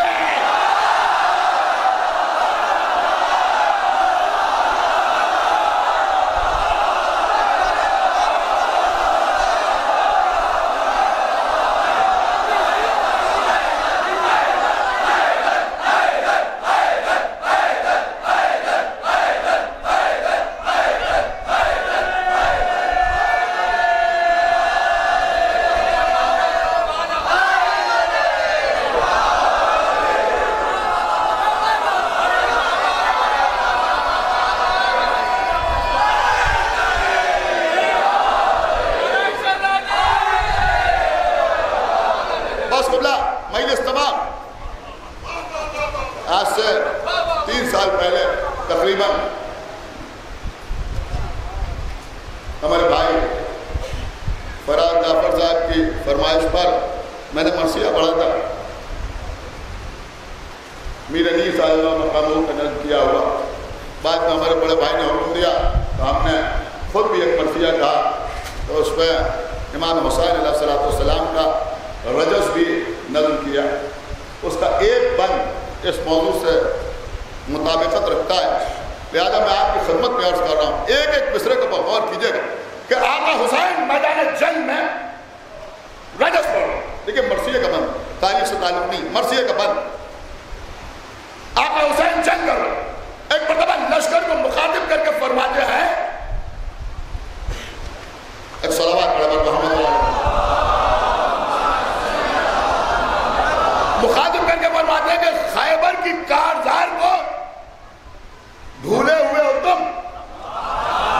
आज से तीन साल पहले तकरीबन हमारे भाई फराद जाफर साहब की फरमाइश पर मैंने मरसिया पढ़ा था। मीर अली साहब मकामों का नज़्म किया हुआ। बाद में हमारे बड़े भाई ने हुक्म दिया तो हमने खुद भी एक मरसिया कहा, तो उस पर इमाम हुसैन अलैहिस्सलाम का रजस भी नज़्म किया। उसका एक बंद इस मौजू से मुताबिकत रखता है, लिहाजा मैं आपकी खिदमत में अर्ज कर रहा हूँ। एक एक मिसरे को गौर कीजिएगा कि आका हुसैन मैदान जंग में रजस पढ़ो। देखिए मरसिया का बंद तारीख से ताल्लुक नहीं, मरसिया का बंद। आका हुसैन जंग कर रहे, एक मरतबा लश्कर को मुखातिब करके फरमाते हैं, एक सलावत पढ़े मुखातिब करके फरमाते हैं कि खैबर की कारजार को भूले हुए हो तुम।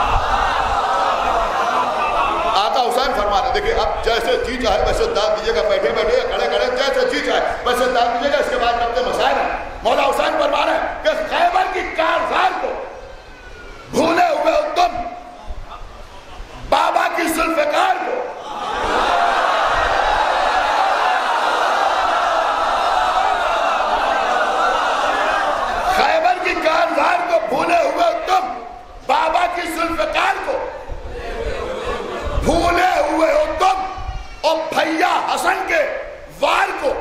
दीजिएगा, बैठे बैठे खड़े खड़े जैसे जी चाहे वैसे दान दीजिएगा। इसके बाद अपने मसाइल हैं। मौला हुसैन फरमा रहे हैं कि खैबर की कारज़ार को भूले हुए हो तुम, बाबा की जुल्फ़िकार को खैबर की कारज़ार को भूले हुए हो तुम, बाबा की जुल्फ़िकार को भूले हुए हो तुम, और भैया हसन के वार को,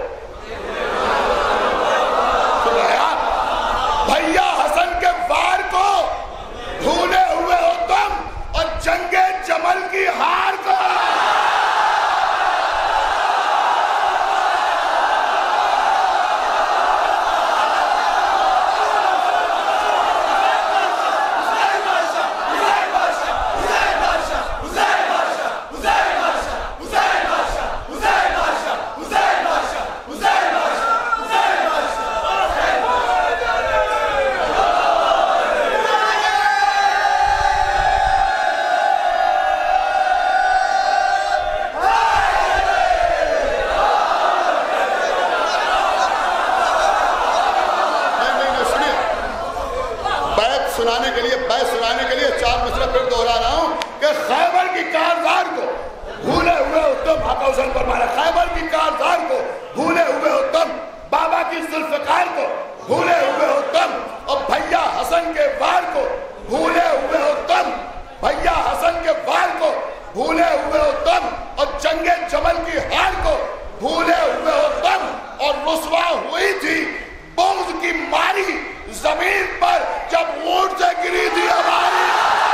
भैया हसन के वार को भूले हुए हो तुम, और जंगे जमल की हार को। सुनाने के लिए बैत सुनाने के लिए चार मसला फिर दोहरा रहा हूं कि खैबर की कारज़ार को भूले हुए हो तुम, हसन पर मारा, खैबर की कारज़ार को भूले हुए हो तुम, बाबा की जुल्फ़िकार को भूले हुए हो तुम, और भैया हसन के वार को भूले हुए हो तुम, भैया हसन के वार को भूले हुए हो तुम, और जंगे जमल की हार को भूले हुए हो तुम, और रुसवा हुई थी बुग़्ज़ की मारी जमीन पर जब ऊंट से गिरी थी हमारी।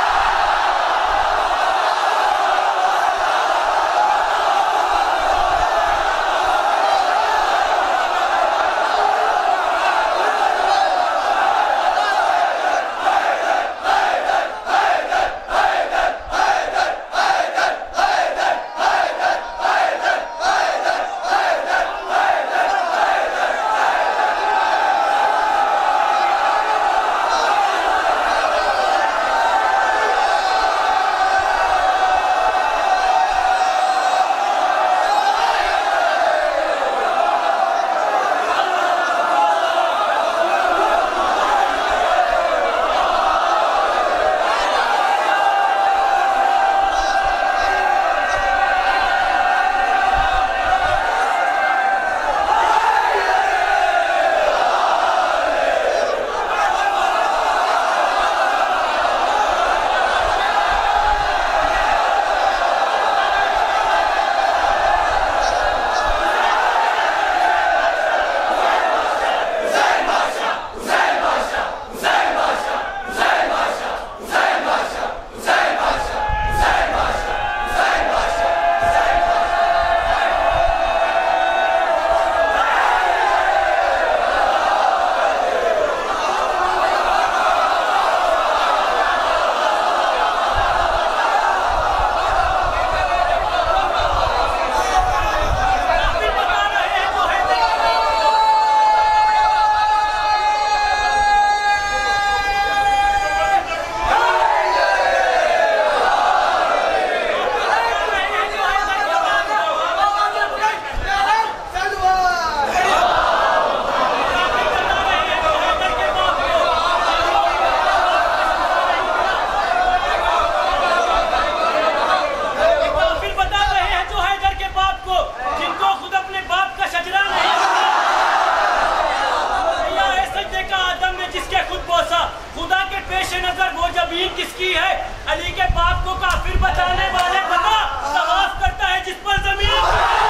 किसकी है? अली के बाप को काफिर बताने वाले बता, तवाफ करता है जिस पर जमीन।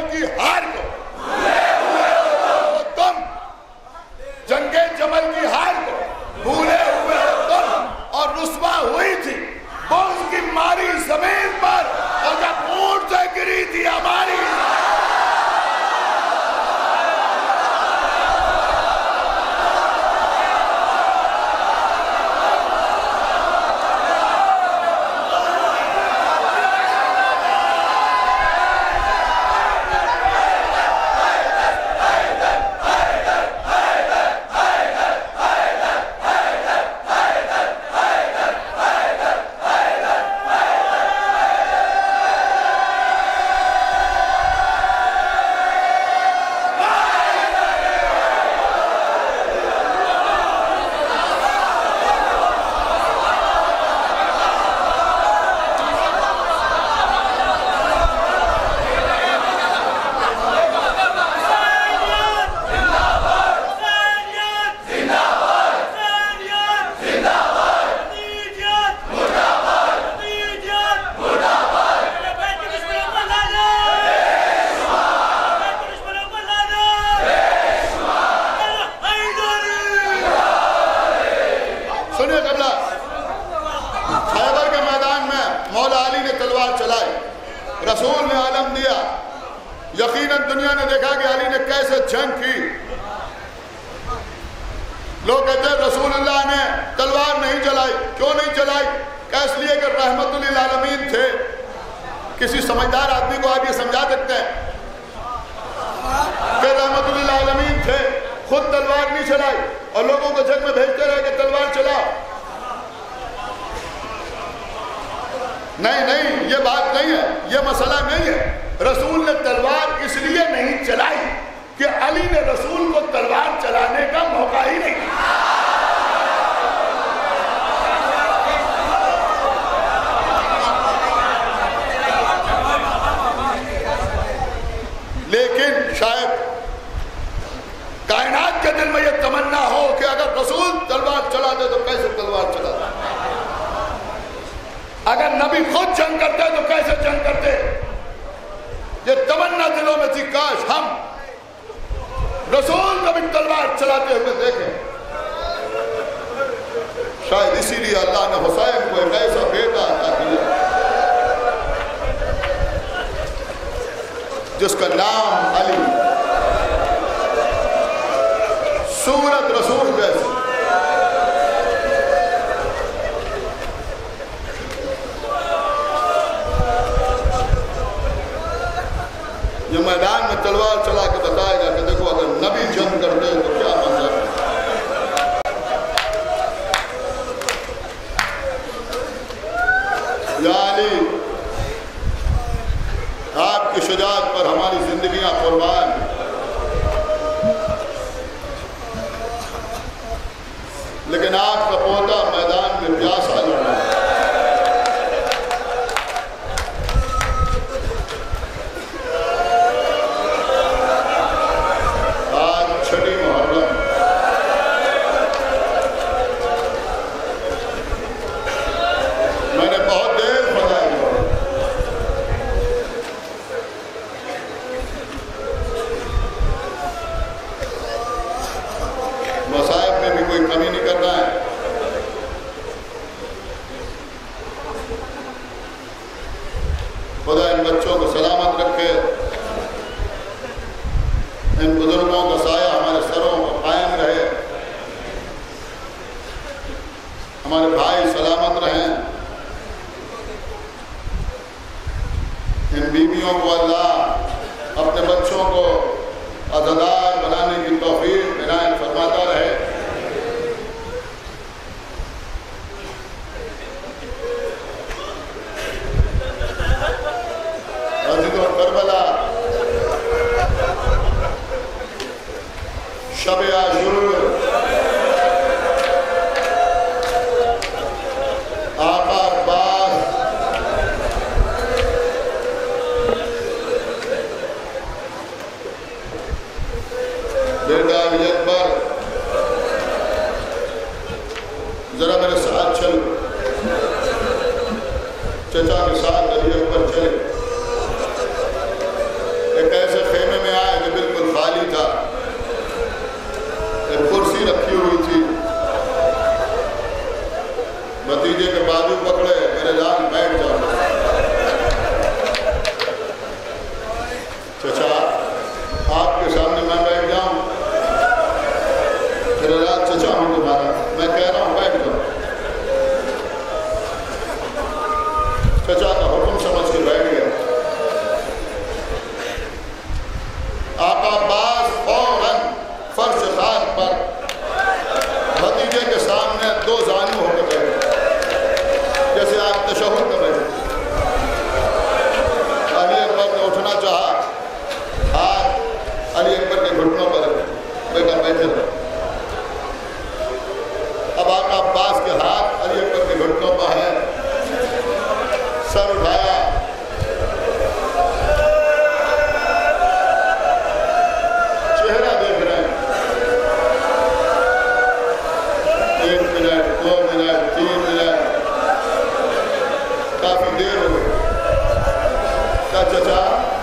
की हार को तुम, जंगे जमल की हार को भूले हुए हो तुम, और रुस्वा हुई थी वो उसकी मारी जमीन पर, और जब ऊंट से गिरी थी हमारी। रसूल ने आलम दिया, यकीनन दुनिया ने देखा कि अली ने कैसे जंग की। लोग कहते हैं रसूलुल्लाह ने तलवार नहीं चलाई, क्यों नहीं चलाई? इसलिए कि रहमतुल लिल आलमीन थे। किसी समझदार आदमी को आप ये समझा सकते हैं कि रहमतुल लिल आलमीन थे, खुद तलवार नहीं चलाई और लोगों को जंग में भेजते रहे कि तलवार चलाओ? नहीं नहीं, ये बात नहीं है, ये मसला नहीं है। रसूल ने तलवार इसलिए नहीं चलाई कि अली ने रसूल को तलवार चलाने का मौका ही नहीं दिया। लेकिन शायद कायनात के दिल में यह तमन्ना हो कि अगर रसूल तलवार चला दे तो कैसे तलवार चला दे, अगर नबी खुद जंग करते तो कैसे जंग करते। ये तमन्ना दिलों में थी, काश हम रसूल कभी तलवार चलाते हुए देखें। शायद इसीलिए अल्लाह ने हुसैन को एक ऐसा बेटा अता किया जिसका नाम अली, सूरत रसूल जैसी। ये मैदान में तलवार चला के बताएगा कि देखो अगर नबी जंग करते हैं तो क्या मंजर है। या अली, आपकी शुजाअत पर हमारी जिंदगियां कुर्बान। लेकिन आपका पोता मैदान में प्यासा लड़ रहा है। खुदा इन बच्चों को सलामत रखे, इन बुजुर्गों का साया हमारे सरों पर कायम रहे, हमारे भाई सलामत रहें, इन बीवियों को अल्लाह अपने बच्चों को अज़ादार बनाने की तौफीक इनायत फरमाता रहे। करबला, शब आशूर, आका अब्बास, बेटा अली अकबर, जरा मेरे साथ चलो, चचा के साथ अली अकबर चले। एक ऐसे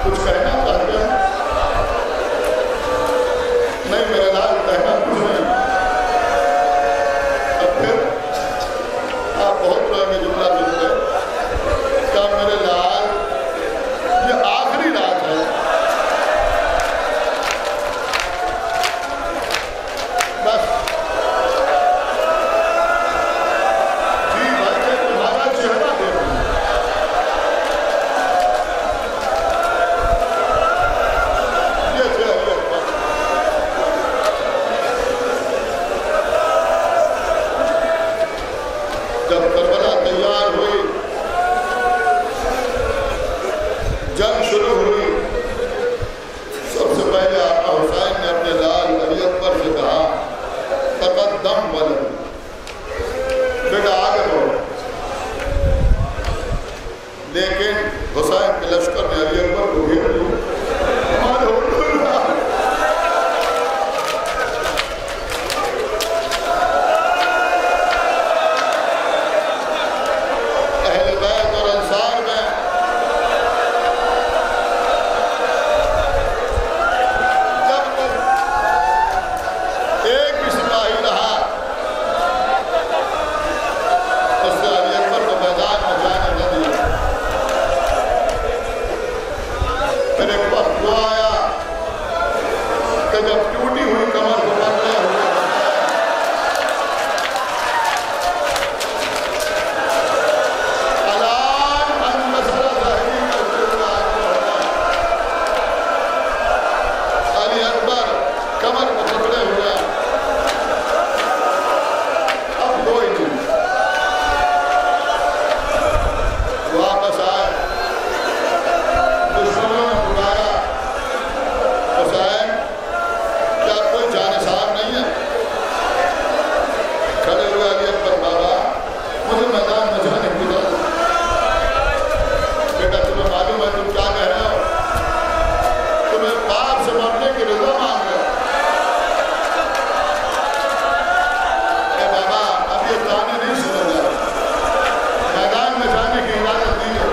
कुछ कहना चाहते हैं? नहीं मेरे लाल, कहना कुछ नहीं। अब फिर आप बहुत पुराने जुमला सुन गए। क्या मेरे लाल, ये आखिरी रात है, बस जी भर के तुम्हारा चेहरा देखूं। ये चेहरा बस। जब करबला तैयार हुई, जंग शुरू हुई, सबसे पहले आका हुसैन ने अपने लाल अली अकबर से कहा, तकद्दम वलन, बेटा आगे बढ़ो। लेकिन हुसैन के लश्कर ने अली अकबर को घेर लिया। अहले बैत और अंसार में जब तक एक भी सिपाही रहा, उसने अली अकबर को मैदान में जाने न दिया। फिर एक वक्त वो आया कि जब टूटी हुई कमर को पकड़े हुए अलान अन मसला ज़ाहिरी करते हुए आगे बढ़ा। अली अकबर कमर को पकड़े हुए, अब कोई नहीं। वापस आए, दुश्मनों ने बुलाया, हुसैन क्या कोई जानिसार नहीं है? खड़े हुए अली अकबर, बाबा मुझे मैदान में जाने की इजाजत। बेटा तुम्हें मालूम है तुम क्या कह रहे हो? तुम्हें बाप से मरने की रजा मांग रहे हो। ए बाबा अब ये ताने नहीं सुने जा रहे, मैदान में जाने की इजाजत दीजिए।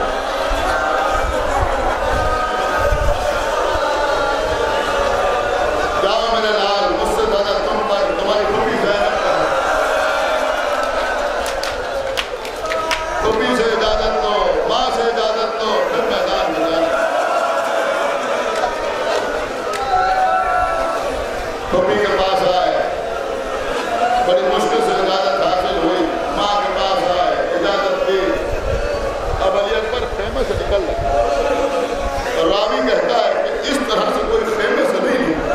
जाओ मेरे लाल, मुझसे ज्यादा तुम पर तुम्हारी खुदी ज़ैनब का है। खुदी से इजाजत लो, माँ से इजाजत लो, फिर मैदान में जाना। खुदी के पास आए, बड़ी मुश्किल से इजाजत हासिल हुई। माँ के पास आए, इजाजत दी। अब अली अकबर खेमे से निकल लगे। रावी कहता है कि इस तरह से कोई खेमे से नहीं निकला।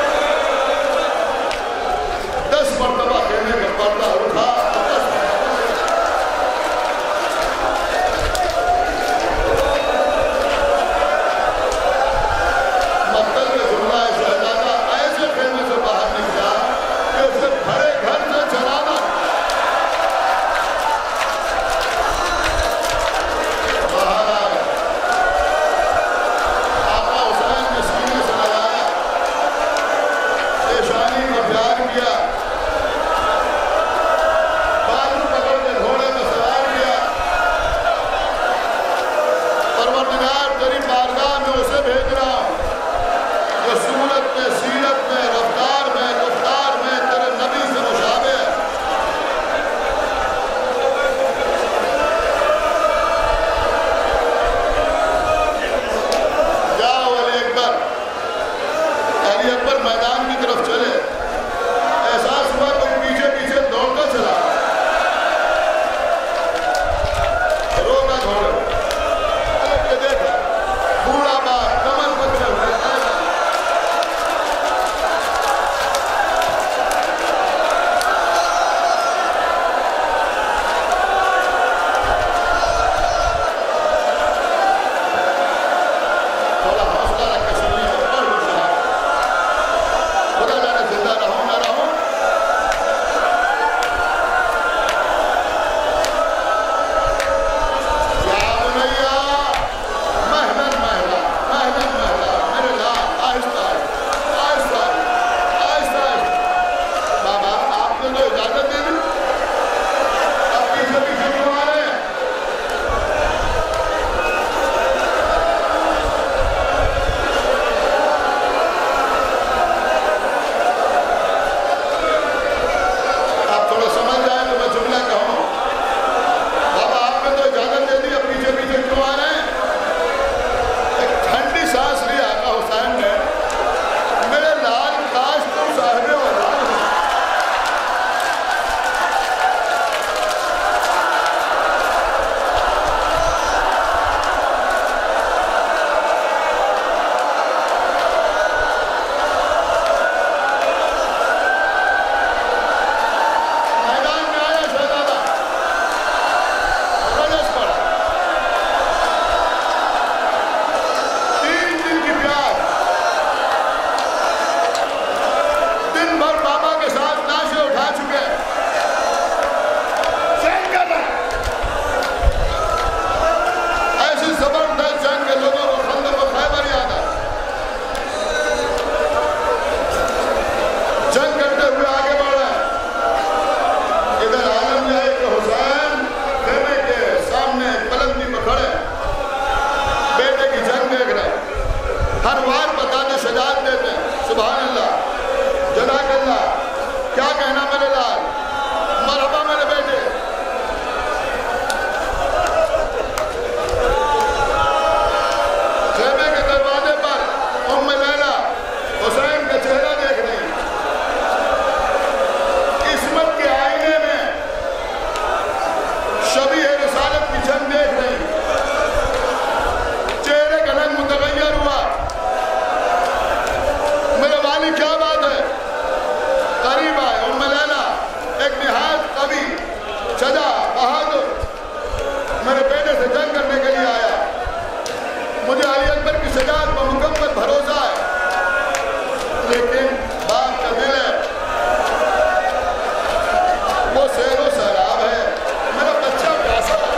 दस मरतबा खेमे का पर्दा उठा, दस मक्तल के जुमला शहजादा ऐसे खेमे से बाहर निकला कि उसे भरे घर से जलाना। बाहर आए, आका हुसैन ने सीने से लगाया, पेशानी को प्यार किया, बाजू पकड़ के घोड़े में सवार किया। परवरदिगार तेरी बारगाह में उसे भेज रहा हूं जो सूरत में, सीरत में, रफ्तार में, गुफ्तार में तेरे नबी से मुशाबे है। जाओ अली अकबर। अली अकबर मैदान की तरफ चले, एहसास हुआ कोई पीछे पीछे दौड़ता चला। रोका घोड़े, पलट के देखा, बूढ़ा बाप कमर पकड़े मुझे अली अकबर की सजाद पर मुकम्मल भरोसा है, लेकिन बाप का दिल है वो सैरो सैराब है, मेरा बच्चा प्यासा है।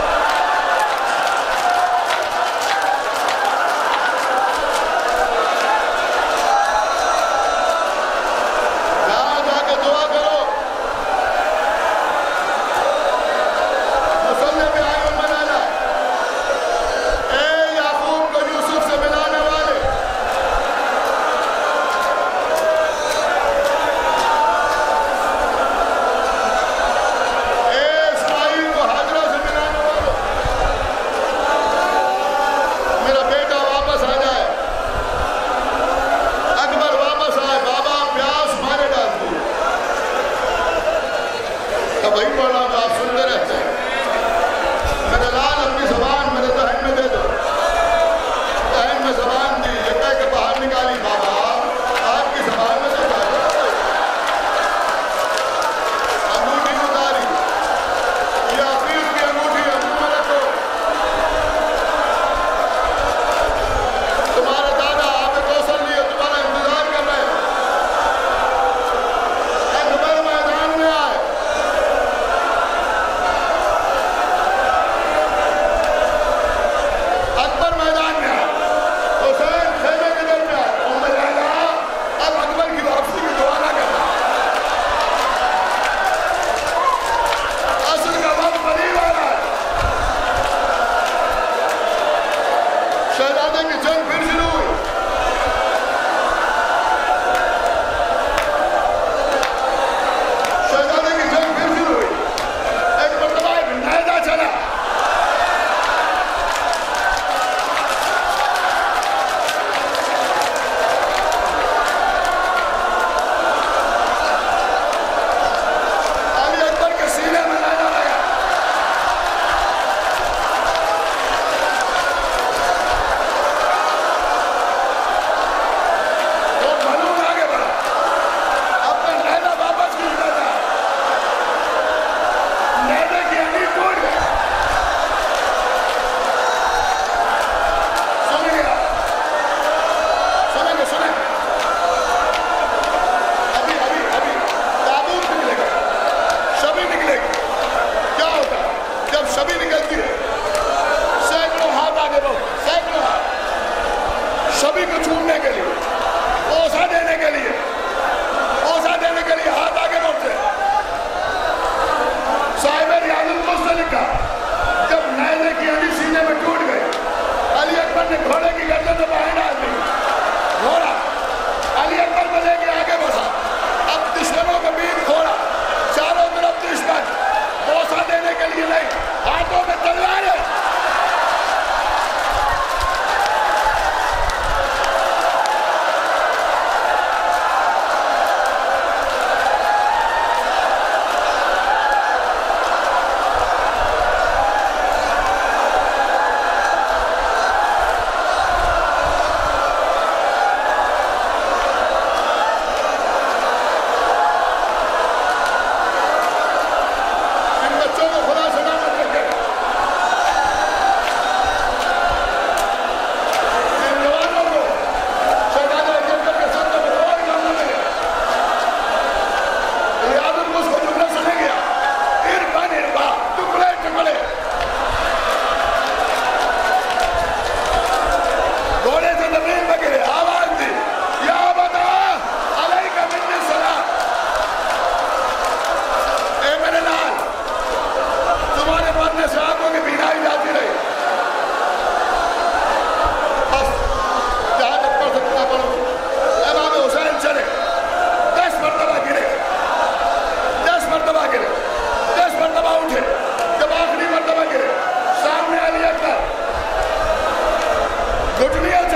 जहाँ जाके दुआ करो, मुसल्ले पे आए हो मनाना, ए याकूब को यूसुफ से मिलाने वाले, ए इस्माइल को हाजरा से मिलाने वाले, मेरा बेटा वापस आ जाए, अकबर वापस आए, बाबा प्यास मारे डालती है। तब वही पढ़ रहा हूँ, आप सुनते रहते हैं। मेरे लाल अपनी जबान मेरे दहन में दे दो, दहन में जबान दी, ये कह के बाहर निकाली, बाबा आपकी जबान में से अंगूठी उतारी, ये अफीफ की अंगूठी है, मुंह में रखो। तुम्हारा दादा आपे कौशल लिए तुम्हारा इंतजार कर रहे हैं। अकबर मैदान में आए, अकबर मैदान में आए, हुसैन खेमे के दिल में आए। उम्मे लैला अब अकबर की वापसी की दुआ ना करना, असर का वक्त करीब आ रहा है। शहजादे की जंग फिर शुरू हुई। शहजादे की जंग फिर शुरू हुई। एक मरतबा एक नायदा चला, अली अकबर के सीने में नायदा लगा। वो मलूम आगे बढ़ा, अपना नायदा वापस खींचना था, नायदे की अड़ी टूट गई। सुन गया, सुनेंगे सुनेंगे, अभी अभी अभी ताबूत निकलेगा, शबी निकलेगी। क्या होता है जब शबी निकलती है? सैकड़ों हाथ आगे बढ़ो, सैकड़ों हाथ शबी को छूने के लिए, ओसा देने के लिए, ओसा देने के लिए हाथ आगे बढ़ते हैं। साहिब रियाजुल मुल्क ने लिखा, जब नायदे की अड़ी सीने में टूट गई, अली अकबर ने घोड़े की गर्दन में बाहें डाल दी। घोड़ा अली अकबर को लेके आगे बढ़ा, अब दुश्मनों के बीच घोड़ा, चारों तरफ दुश्मन, ओसा देने के लिए नहीं, हाथों में तलवारें। इन बच्चों को खुदा सलामत रखे, इन जवानों को शहजादे अकबर के सर में दौड़ करने लगे। रियाजुल मुल्क को जुमला सुने गया, इरफान इरफा, टुकड़े टुकड़े। घोड़े से जमीन में गिरे, आवाज दी, या बता अलैका मिन्नी सलाम। ए मेरे लाल, तुम्हारे मरने से आंखों की बीनाई जाती रही। बस जहां तक पढ़ सकता पढ़ो। इमाम हुसैन चले, दस मरतबा गिरे, दस मरतबा गिरे, दस मरतबा उठे। जब आखिरी मरतबा गिरे, सामने अली अकबर घुटनियां